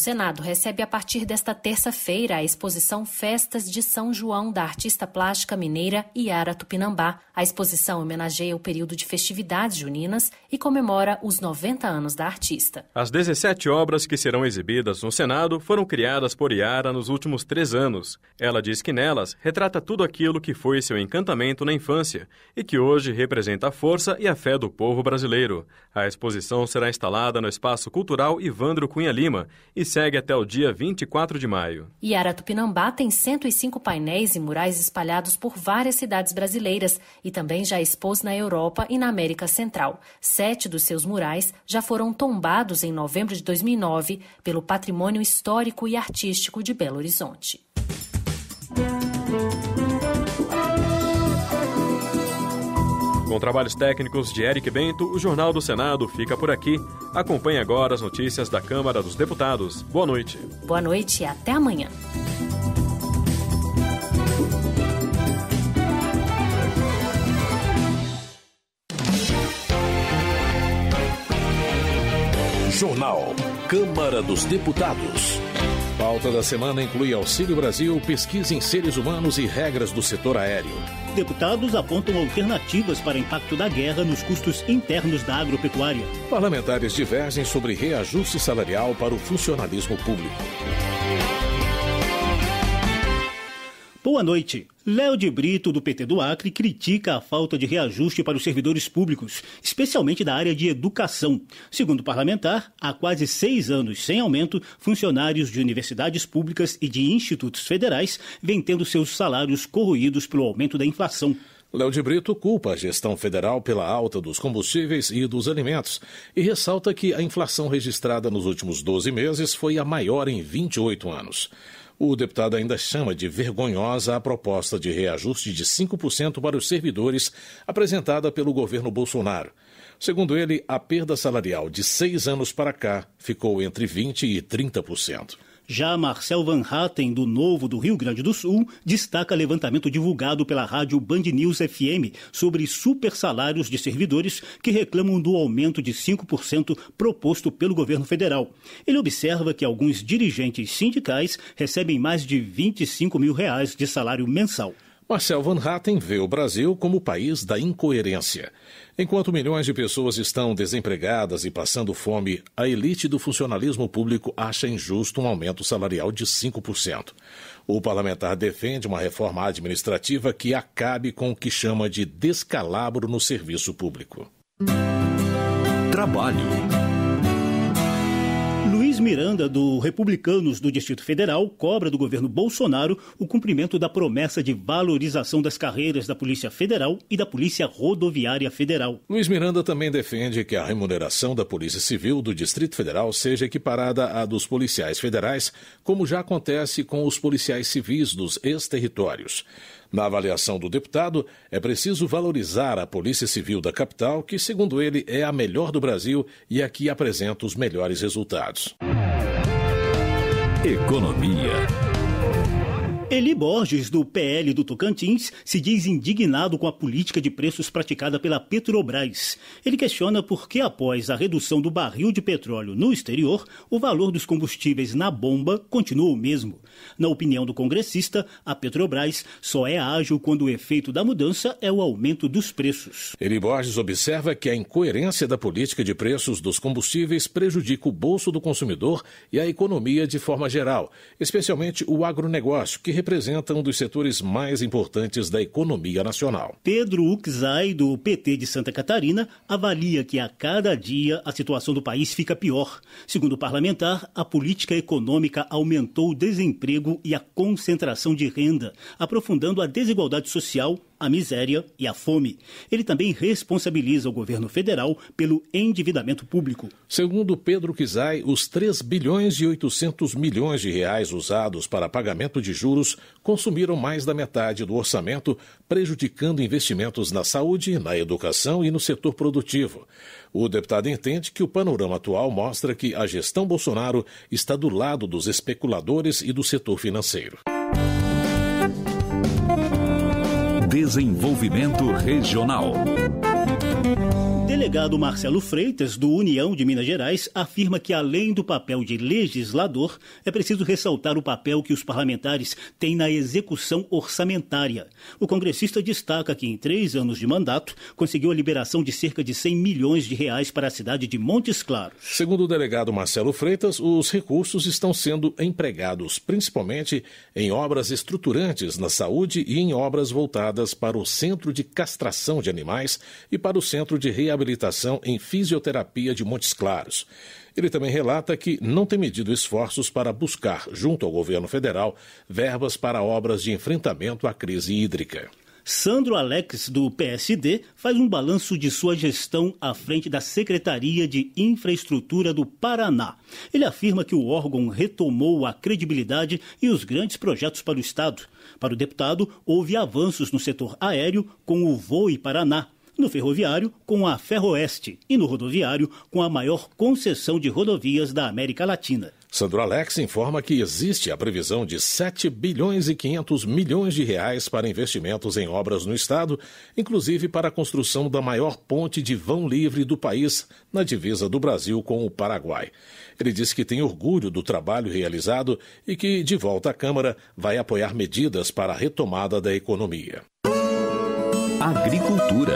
Senado recebe a partir desta terça-feira a exposição Festas de São João da artista plástica mineira Yara Tupinambá. A exposição homenageia o período de festividades juninas e comemora os noventa anos da artista. As dezessete obras que serão exibidas no Senado foram criadas por Yara nos últimos três anos. Ela diz que nelas retrata tudo aquilo que foi seu encantamento na infância e que hoje representa a força e a fé do povo brasileiro. A exposição será instalada no Espaço Cultural Ivandro Cunha Lima e segue até o dia vinte e quatro de maio. Yara Tupinambá tem cento e cinco painéis e murais espalhados por várias cidades brasileiras e também já expôs na Europa e na América Central. Sete dos seus murais já foram tombados em novembro de dois mil e nove pelo Patrimônio Histórico e Artístico de Belo Horizonte. Com trabalhos técnicos de Eric Bento, o Jornal do Senado fica por aqui. Acompanhe agora as notícias da Câmara dos Deputados. Boa noite. Boa noite e até amanhã. Jornal Câmara dos Deputados. Pauta da semana inclui Auxílio Brasil, pesquisa em seres humanos e regras do setor aéreo. Deputados apontam alternativas para impacto da guerra nos custos internos da agropecuária. Parlamentares divergem sobre reajuste salarial para o funcionalismo público. Boa noite. Léo de Brito, do P T do Acre, critica a falta de reajuste para os servidores públicos, especialmente da área de educação. Segundo o parlamentar, há quase seis anos sem aumento, funcionários de universidades públicas e de institutos federais vêm tendo seus salários corroídos pelo aumento da inflação. Léo de Brito culpa a gestão federal pela alta dos combustíveis e dos alimentos e ressalta que a inflação registrada nos últimos doze meses foi a maior em vinte e oito anos. O deputado ainda chama de vergonhosa a proposta de reajuste de cinco por cento para os servidores apresentada pelo governo Bolsonaro. Segundo ele, a perda salarial de seis anos para cá ficou entre vinte por cento e trinta por cento. Já Marcel Van Hatten, do Novo do Rio Grande do Sul, destaca levantamento divulgado pela rádio Band News F M sobre supersalários de servidores que reclamam do aumento de cinco por cento proposto pelo governo federal. Ele observa que alguns dirigentes sindicais recebem mais de vinte e cinco mil reais de salário mensal. Marcel Van Hatten vê o Brasil como o país da incoerência. Enquanto milhões de pessoas estão desempregadas e passando fome, a elite do funcionalismo público acha injusto um aumento salarial de cinco por cento. O parlamentar defende uma reforma administrativa que acabe com o que chama de descalabro no serviço público. Trabalho. Luiz Miranda, do Republicanos do Distrito Federal, cobra do governo Bolsonaro o cumprimento da promessa de valorização das carreiras da Polícia Federal e da Polícia Rodoviária Federal. Luiz Miranda também defende que a remuneração da Polícia Civil do Distrito Federal seja equiparada à dos policiais federais, como já acontece com os policiais civis dos ex-territórios. Na avaliação do deputado, é preciso valorizar a Polícia Civil da capital, que, segundo ele, é a melhor do Brasil e a que apresenta os melhores resultados. Economia. Eli Borges, do P L do Tocantins, se diz indignado com a política de preços praticada pela Petrobras. Ele questiona por que, após a redução do barril de petróleo no exterior, o valor dos combustíveis na bomba continua o mesmo. Na opinião do congressista, a Petrobras só é ágil quando o efeito da mudança é o aumento dos preços. Eli Borges observa que a incoerência da política de preços dos combustíveis prejudica o bolso do consumidor e a economia de forma geral, especialmente o agronegócio, que representa um dos setores mais importantes da economia nacional. Pedro Uczai, do P T de Santa Catarina, avalia que a cada dia a situação do país fica pior. Segundo o parlamentar, a política econômica aumentou o desemprego e a concentração de renda, aprofundando a desigualdade social, a miséria e a fome. Ele também responsabiliza o governo federal pelo endividamento público. Segundo Pedro Kizai, os três bilhões e oitocentos milhões de reais usados para pagamento de juros consumiram mais da metade do orçamento, prejudicando investimentos na saúde, na educação e no setor produtivo. O deputado entende que o panorama atual mostra que a gestão Bolsonaro está do lado dos especuladores e do setor financeiro. Desenvolvimento Regional. delegado Marcelo Freitas, do União de Minas Gerais, afirma que, além do papel de legislador, é preciso ressaltar o papel que os parlamentares têm na execução orçamentária. O congressista destaca que, em três anos de mandato, conseguiu a liberação de cerca de cem milhões de reais para a cidade de Montes Claros. Segundo o delegado Marcelo Freitas, os recursos estão sendo empregados principalmente em obras estruturantes na saúde e em obras voltadas para o Centro de Castração de Animais e para o Centro de Reabilitação em Fisioterapia de Montes Claros. Ele também relata que não tem medido esforços para buscar, junto ao governo federal, verbas para obras de enfrentamento à crise hídrica. Sandro Alex, do P S D, faz um balanço de sua gestão à frente da Secretaria de Infraestrutura do Paraná. Ele afirma que o órgão retomou a credibilidade e os grandes projetos para o Estado. Para o deputado, houve avanços no setor aéreo com o Voe Paraná, no ferroviário com a Ferroeste e no rodoviário com a maior concessão de rodovias da América Latina. Sandro Alex informa que existe a previsão de sete bilhões e quinhentos milhões de reais para investimentos em obras no estado, inclusive para a construção da maior ponte de vão livre do país na divisa do Brasil com o Paraguai. Ele disse que tem orgulho do trabalho realizado e que, de volta à Câmara, vai apoiar medidas para a retomada da economia. Agricultura.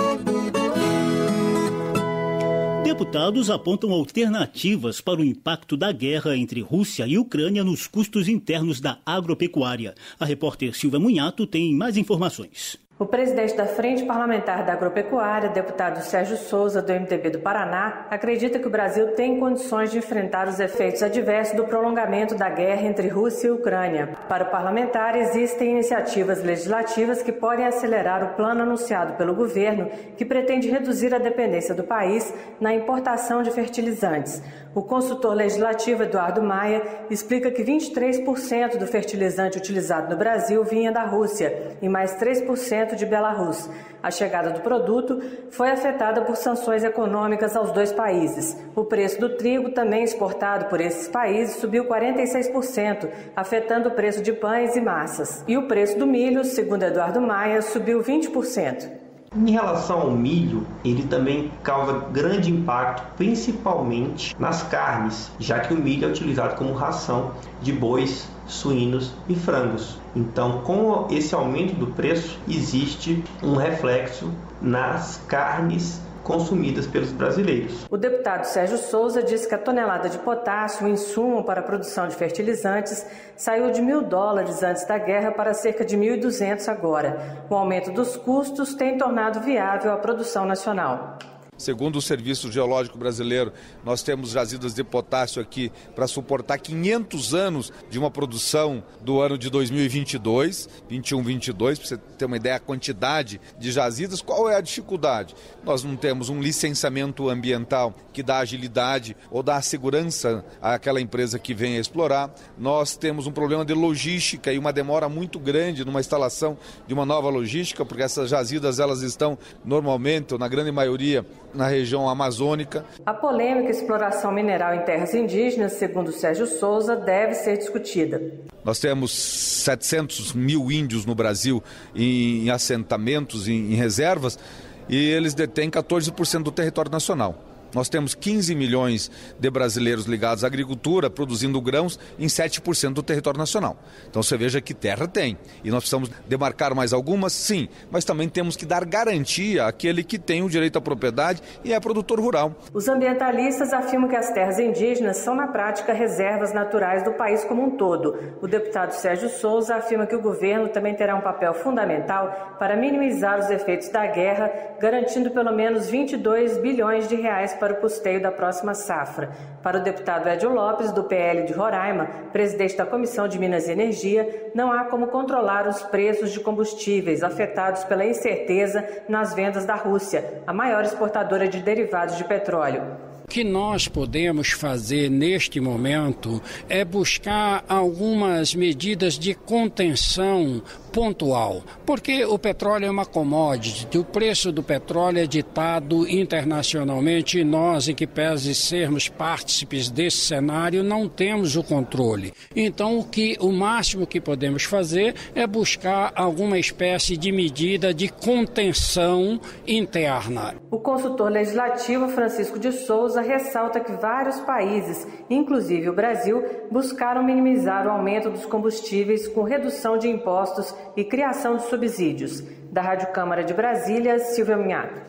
Deputados apontam alternativas para o impacto da guerra entre Rússia e Ucrânia nos custos internos da agropecuária. A repórter Silvia Munhato tem mais informações. O presidente da Frente Parlamentar da Agropecuária, deputado Sérgio Souza, do M D B do Paraná, acredita que o Brasil tem condições de enfrentar os efeitos adversos do prolongamento da guerra entre Rússia e Ucrânia. Para o parlamentar, existem iniciativas legislativas que podem acelerar o plano anunciado pelo governo, que pretende reduzir a dependência do país na importação de fertilizantes. O consultor legislativo Eduardo Maia explica que vinte e três por cento do fertilizante utilizado no Brasil vinha da Rússia e mais três por cento de Belarus. A chegada do produto foi afetada por sanções econômicas aos dois países. O preço do trigo, também exportado por esses países, subiu quarenta e seis por cento, afetando o preço de pães e massas. E o preço do milho, segundo Eduardo Maia, subiu vinte por cento. Em relação ao milho, ele também causa grande impacto, principalmente nas carnes, já que o milho é utilizado como ração de bois, suínos e frangos. Então, com esse aumento do preço, existe um reflexo nas carnes consumidas pelos brasileiros. O deputado Sérgio Souza disse que a tonelada de potássio, um insumo para a produção de fertilizantes, saiu de mil dólares antes da guerra para cerca de mil e duzentos agora. O aumento dos custos tem tornado viável a produção nacional. Segundo o Serviço Geológico Brasileiro, nós temos jazidas de potássio aqui para suportar quinhentos anos de uma produção do ano de dois mil e vinte e dois, vinte e um, vinte e dois, para você ter uma ideia da quantidade de jazidas. Qual é a dificuldade? Nós não temos um licenciamento ambiental que dá agilidade ou dá segurança àquela empresa que vem a explorar. Nós temos um problema de logística e uma demora muito grande numa instalação de uma nova logística, porque essas jazidas elas estão normalmente, ou na grande maioria, na região amazônica. A polêmica exploração mineral em terras indígenas, segundo Sérgio Souza, deve ser discutida. Nós temos setecentos mil índios no Brasil em assentamentos, em reservas, e eles detêm quatorze por cento do território nacional. Nós temos quinze milhões de brasileiros ligados à agricultura, produzindo grãos em sete por cento do território nacional. Então você veja que terra tem. E nós precisamos demarcar mais algumas? Sim. Mas também temos que dar garantia àquele que tem o direito à propriedade e é produtor rural. Os ambientalistas afirmam que as terras indígenas são, na prática, reservas naturais do país como um todo. O deputado Sérgio Souza afirma que o governo também terá um papel fundamental para minimizar os efeitos da guerra, garantindo pelo menos vinte e dois bilhões de reais para o custeio da próxima safra. Para o deputado Edio Lopes, do P L de Roraima, presidente da Comissão de Minas e Energia, não há como controlar os preços de combustíveis afetados pela incerteza nas vendas da Rússia, a maior exportadora de derivados de petróleo. O que nós podemos fazer neste momento é buscar algumas medidas de contenção pontual, porque o petróleo é uma commodity, o preço do petróleo é ditado internacionalmente e nós, em que pese sermos partícipes desse cenário, não temos o controle. Então, o, que, o máximo que podemos fazer é buscar alguma espécie de medida de contenção interna. O consultor legislativo Francisco de Souza ressalta que vários países, inclusive o Brasil, buscaram minimizar o aumento dos combustíveis com redução de impostos e criação de subsídios. Da Rádio Câmara de Brasília, Silvia Minhato.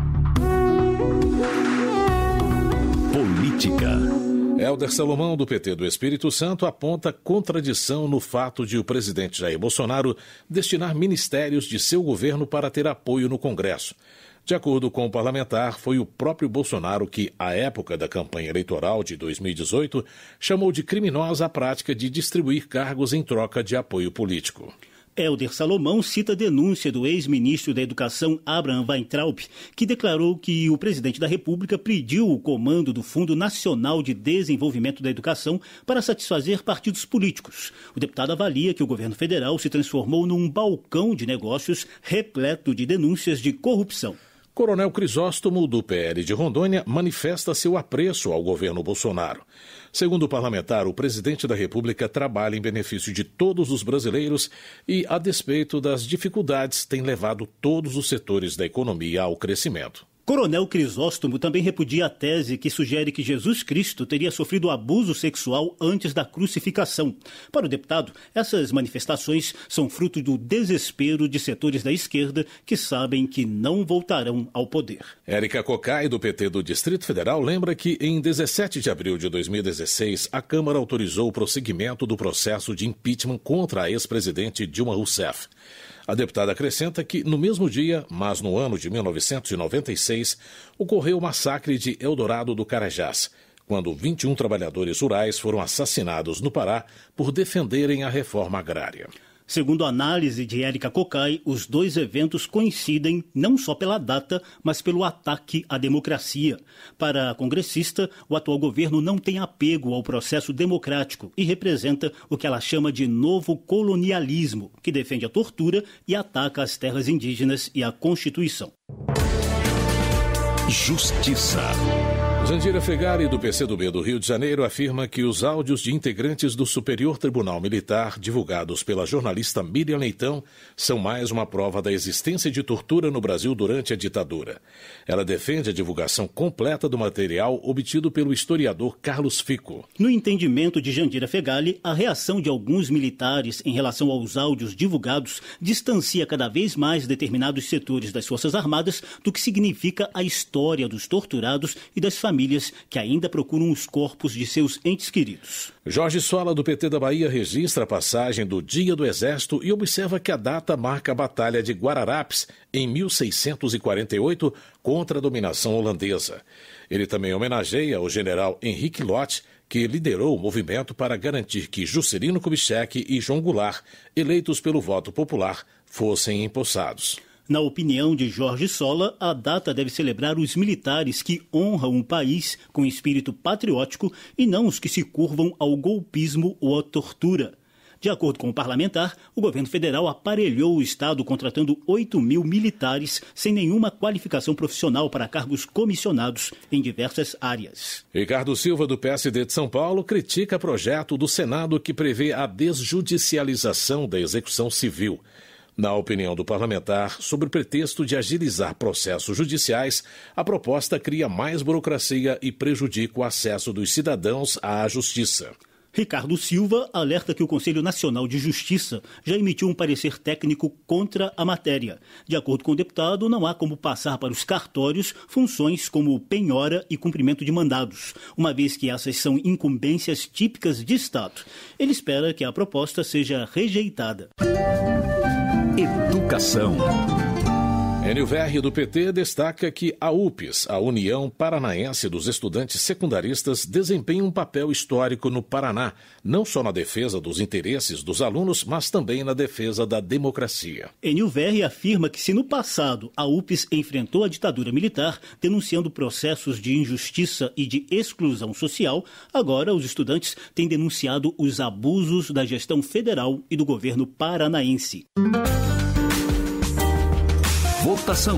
Política. Hélder Salomão, do P T do Espírito Santo, aponta contradição no fato de o presidente Jair Bolsonaro destinar ministérios de seu governo para ter apoio no Congresso. De acordo com o parlamentar, foi o próprio Bolsonaro que, à época da campanha eleitoral de dois mil e dezoito, chamou de criminosa a prática de distribuir cargos em troca de apoio político. Hélder Salomão cita a denúncia do ex-ministro da Educação Abraham Weintraub, que declarou que o presidente da República pediu o comando do Fundo Nacional de Desenvolvimento da Educação para satisfazer partidos políticos. O deputado avalia que o governo federal se transformou num balcão de negócios repleto de denúncias de corrupção. Coronel Crisóstomo, do P L de Rondônia, manifesta seu apreço ao governo Bolsonaro. Segundo o parlamentar, o presidente da República trabalha em benefício de todos os brasileiros e, a despeito das dificuldades, tem levado todos os setores da economia ao crescimento. Coronel Crisóstomo também repudia a tese que sugere que Jesus Cristo teria sofrido abuso sexual antes da crucificação. Para o deputado, essas manifestações são fruto do desespero de setores da esquerda que sabem que não voltarão ao poder. Érica Cocai, do P T do Distrito Federal, lembra que em dezessete de abril de dois mil e dezesseis, a Câmara autorizou o prosseguimento do processo de impeachment contra a ex-presidente Dilma Rousseff. A deputada acrescenta que, no mesmo dia, mas no ano de mil novecentos e noventa e seis, ocorreu o massacre de Eldorado do Carajás, quando vinte e um trabalhadores rurais foram assassinados no Pará por defenderem a reforma agrária. Segundo a análise de Érica Cocai, os dois eventos coincidem não só pela data, mas pelo ataque à democracia. Para a congressista, o atual governo não tem apego ao processo democrático e representa o que ela chama de novo colonialismo, que defende a tortura e ataca as terras indígenas e a Constituição. Justiça. Jandira Fegari, do P C do B do Rio de Janeiro, afirma que os áudios de integrantes do Superior Tribunal Militar, divulgados pela jornalista Miriam Leitão, são mais uma prova da existência de tortura no Brasil durante a ditadura. Ela defende a divulgação completa do material obtido pelo historiador Carlos Fico. No entendimento de Jandira Fegari, a reação de alguns militares em relação aos áudios divulgados distancia cada vez mais determinados setores das Forças Armadas do que significa a história dos torturados e das famílias famílias que ainda procuram os corpos de seus entes queridos. Jorge Sola, do P T da Bahia, registra a passagem do Dia do Exército e observa que a data marca a Batalha de Guararapes, em mil seiscentos e quarenta e oito, contra a dominação holandesa. Ele também homenageia o general Henrique Lott, que liderou o movimento para garantir que Juscelino Kubitschek e João Goulart, eleitos pelo voto popular, fossem empossados. Na opinião de Jorge Sola, a data deve celebrar os militares que honram um país com espírito patriótico e não os que se curvam ao golpismo ou à tortura. De acordo com o parlamentar, o governo federal aparelhou o Estado contratando oito mil militares sem nenhuma qualificação profissional para cargos comissionados em diversas áreas. Ricardo Silva, do P S D de São Paulo, critica projeto do Senado que prevê a desjudicialização da execução civil. Na opinião do parlamentar, sob o pretexto de agilizar processos judiciais, a proposta cria mais burocracia e prejudica o acesso dos cidadãos à justiça. Ricardo Silva alerta que o Conselho Nacional de Justiça já emitiu um parecer técnico contra a matéria. De acordo com o deputado, não há como passar para os cartórios funções como penhora e cumprimento de mandados, uma vez que essas são incumbências típicas de Estado. Ele espera que a proposta seja rejeitada. Educação. Enio Verri, do P T, destaca que a U P E S, a União Paranaense dos Estudantes Secundaristas, desempenha um papel histórico no Paraná, não só na defesa dos interesses dos alunos, mas também na defesa da democracia. Enio Verri afirma que se no passado a U P E S enfrentou a ditadura militar, denunciando processos de injustiça e de exclusão social, agora os estudantes têm denunciado os abusos da gestão federal e do governo paranaense. Votação.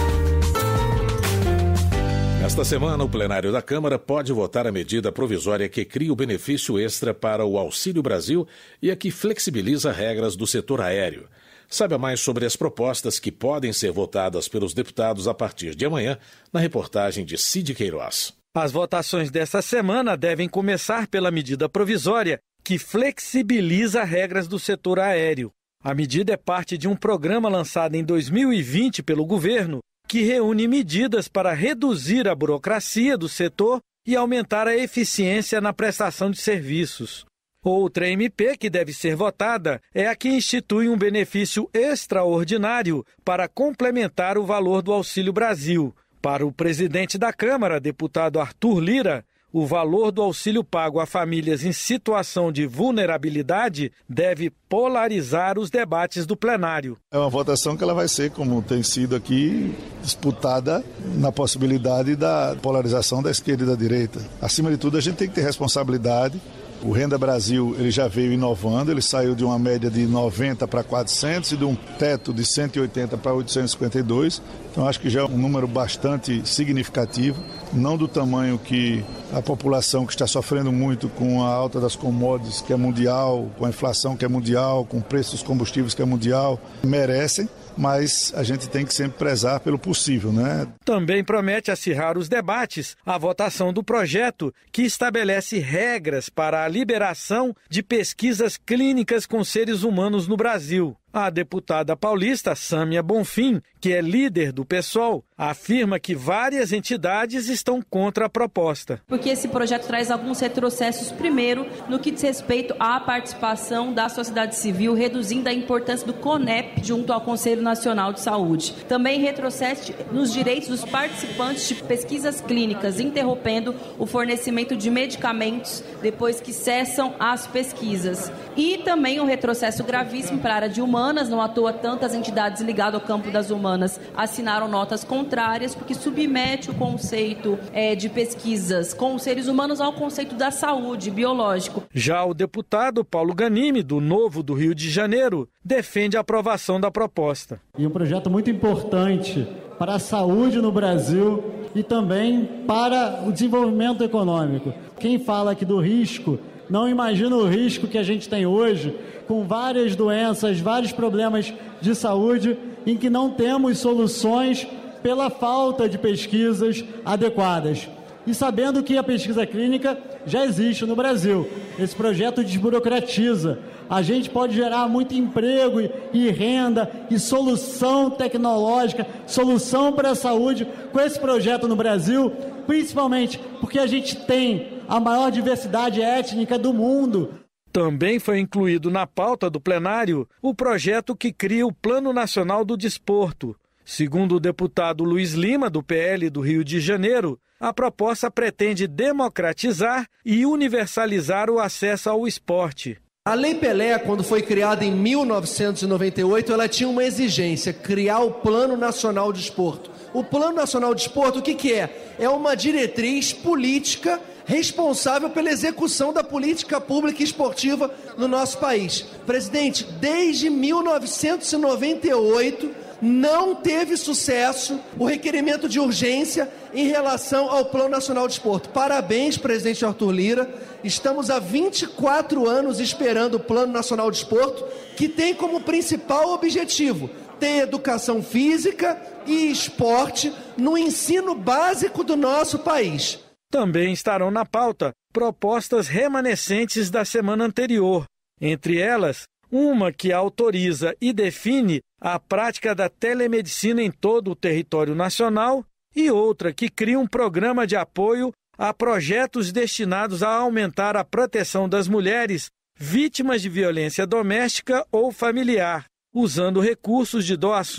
Nesta semana, o plenário da Câmara pode votar a medida provisória que cria o benefício extra para o Auxílio Brasil e a que flexibiliza regras do setor aéreo. Saiba mais sobre as propostas que podem ser votadas pelos deputados a partir de amanhã, na reportagem de Cid Queiroz. As votações desta semana devem começar pela medida provisória que flexibiliza regras do setor aéreo. A medida é parte de um programa lançado em dois mil e vinte pelo governo, que reúne medidas para reduzir a burocracia do setor e aumentar a eficiência na prestação de serviços. Outra M P que deve ser votada é a que institui um benefício extraordinário para complementar o valor do Auxílio Brasil. Para o presidente da Câmara, deputado Arthur Lira, o valor do auxílio pago a famílias em situação de vulnerabilidade deve polarizar os debates do plenário. É uma votação que ela vai ser, como tem sido aqui, disputada na possibilidade da polarização da esquerda e da direita. Acima de tudo, a gente tem que ter responsabilidade. O Renda Brasil ele já veio inovando, ele saiu de uma média de noventa para quatrocentos e de um teto de cento e oitenta para oitocentos e cinquenta e dois. Então acho que já é um número bastante significativo, não do tamanho que a população que está sofrendo muito com a alta das commodities, que é mundial, com a inflação que é mundial, com o preço dos combustíveis que é mundial, merecem. Mas a gente tem que sempre prezar pelo possível, né? Também promete acirrar os debates a votação do projeto que estabelece regras para a liberação de pesquisas clínicas com seres humanos no Brasil. A deputada paulista Sâmia Bonfim, que é líder do PSOL, afirma que várias entidades estão contra a proposta. Porque esse projeto traz alguns retrocessos, primeiro, no que diz respeito à participação da sociedade civil, reduzindo a importância do CONEP junto ao Conselho Nacional de Saúde. Também retrocede nos direitos dos participantes de pesquisas clínicas, interrompendo o fornecimento de medicamentos depois que cessam as pesquisas. E também um retrocesso gravíssimo para a área de humanas, não à toa tantas entidades ligadas ao campo das humanas assinaram notas contrárias, porque submete o conceito é, de pesquisas com os seres humanos ao conceito da saúde biológico. Já o deputado Paulo Ganimi, do Novo do Rio de Janeiro, defende a aprovação da proposta. E um projeto muito importante para a saúde no Brasil e também para o desenvolvimento econômico. Quem fala aqui do risco, não imagina o risco que a gente tem hoje com várias doenças, vários problemas de saúde, em que não temos soluções pela falta de pesquisas adequadas. E sabendo que a pesquisa clínica já existe no Brasil, esse projeto desburocratiza. A gente pode gerar muito emprego e renda e solução tecnológica, solução para a saúde com esse projeto no Brasil, principalmente porque a gente tem a maior diversidade étnica do mundo. Também foi incluído na pauta do plenário o projeto que cria o Plano Nacional do Desporto. Segundo o deputado Luiz Lima, do P L do Rio de Janeiro, a proposta pretende democratizar e universalizar o acesso ao esporte. A Lei Pelé, quando foi criada em mil novecentos e noventa e oito, ela tinha uma exigência, criar o Plano Nacional de Desporto. O Plano Nacional de Desporto, o que, que é? É uma diretriz política responsável pela execução da política pública e esportiva no nosso país. Presidente, desde mil novecentos e noventa e oito, não teve sucesso o requerimento de urgência em relação ao Plano Nacional de Desporto. Parabéns, presidente Arthur Lira. Estamos há vinte e quatro anos esperando o Plano Nacional de Desporto, que tem como principal objetivo ter educação física e esporte no ensino básico do nosso país. Também estarão na pauta propostas remanescentes da semana anterior, entre elas, uma que autoriza e define a prática da telemedicina em todo o território nacional e outra que cria um programa de apoio a projetos destinados a aumentar a proteção das mulheres vítimas de violência doméstica ou familiar, usando recursos de doações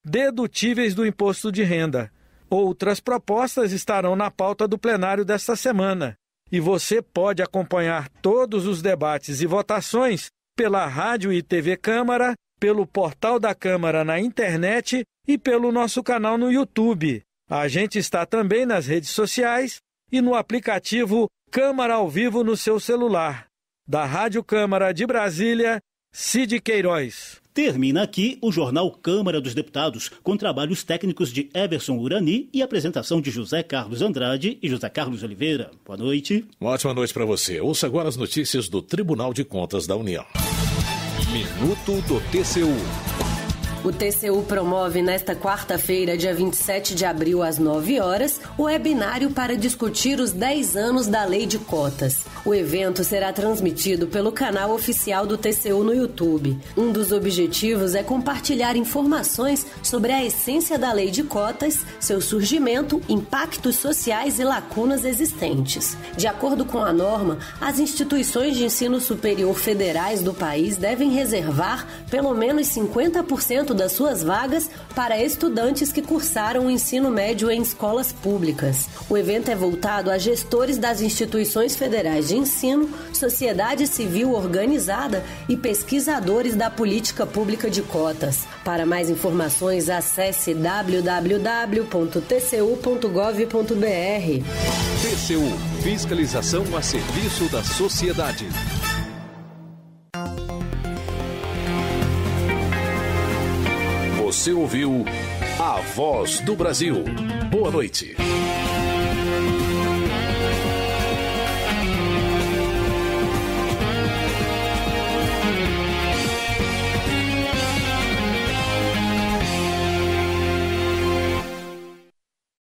dedutíveis do imposto de renda. Outras propostas estarão na pauta do plenário desta semana. E você pode acompanhar todos os debates e votações pela Rádio e T V Câmara, pelo portal da Câmara na internet e pelo nosso canal no YouTube. A gente está também nas redes sociais e no aplicativo Câmara ao Vivo no seu celular. Da Rádio Câmara de Brasília, Cid Queiroz. Termina aqui o Jornal Câmara dos Deputados, com trabalhos técnicos de Everson Urani e apresentação de José Carlos Andrade e José Carlos Oliveira. Boa noite. Uma ótima noite para você. Ouça agora as notícias do Tribunal de Contas da União. Minuto do T C U. O T C U promove nesta quarta-feira, dia vinte e sete de abril, às nove horas, o webinário para discutir os dez anos da Lei de Cotas. O evento será transmitido pelo canal oficial do T C U no YouTube. Um dos objetivos é compartilhar informações sobre a essência da Lei de Cotas, seu surgimento, impactos sociais e lacunas existentes. De acordo com a norma, as instituições de ensino superior federais do país devem reservar pelo menos cinquenta por cento das suas vagas para estudantes que cursaram o ensino médio em escolas públicas. O evento é voltado a gestores das instituições federais de ensino, sociedade civil organizada e pesquisadores da política pública de cotas. Para mais informações, acesse w w w ponto t c u ponto gov ponto b r. T C U, fiscalização a serviço da sociedade. Você ouviu A Voz do Brasil. Boa noite.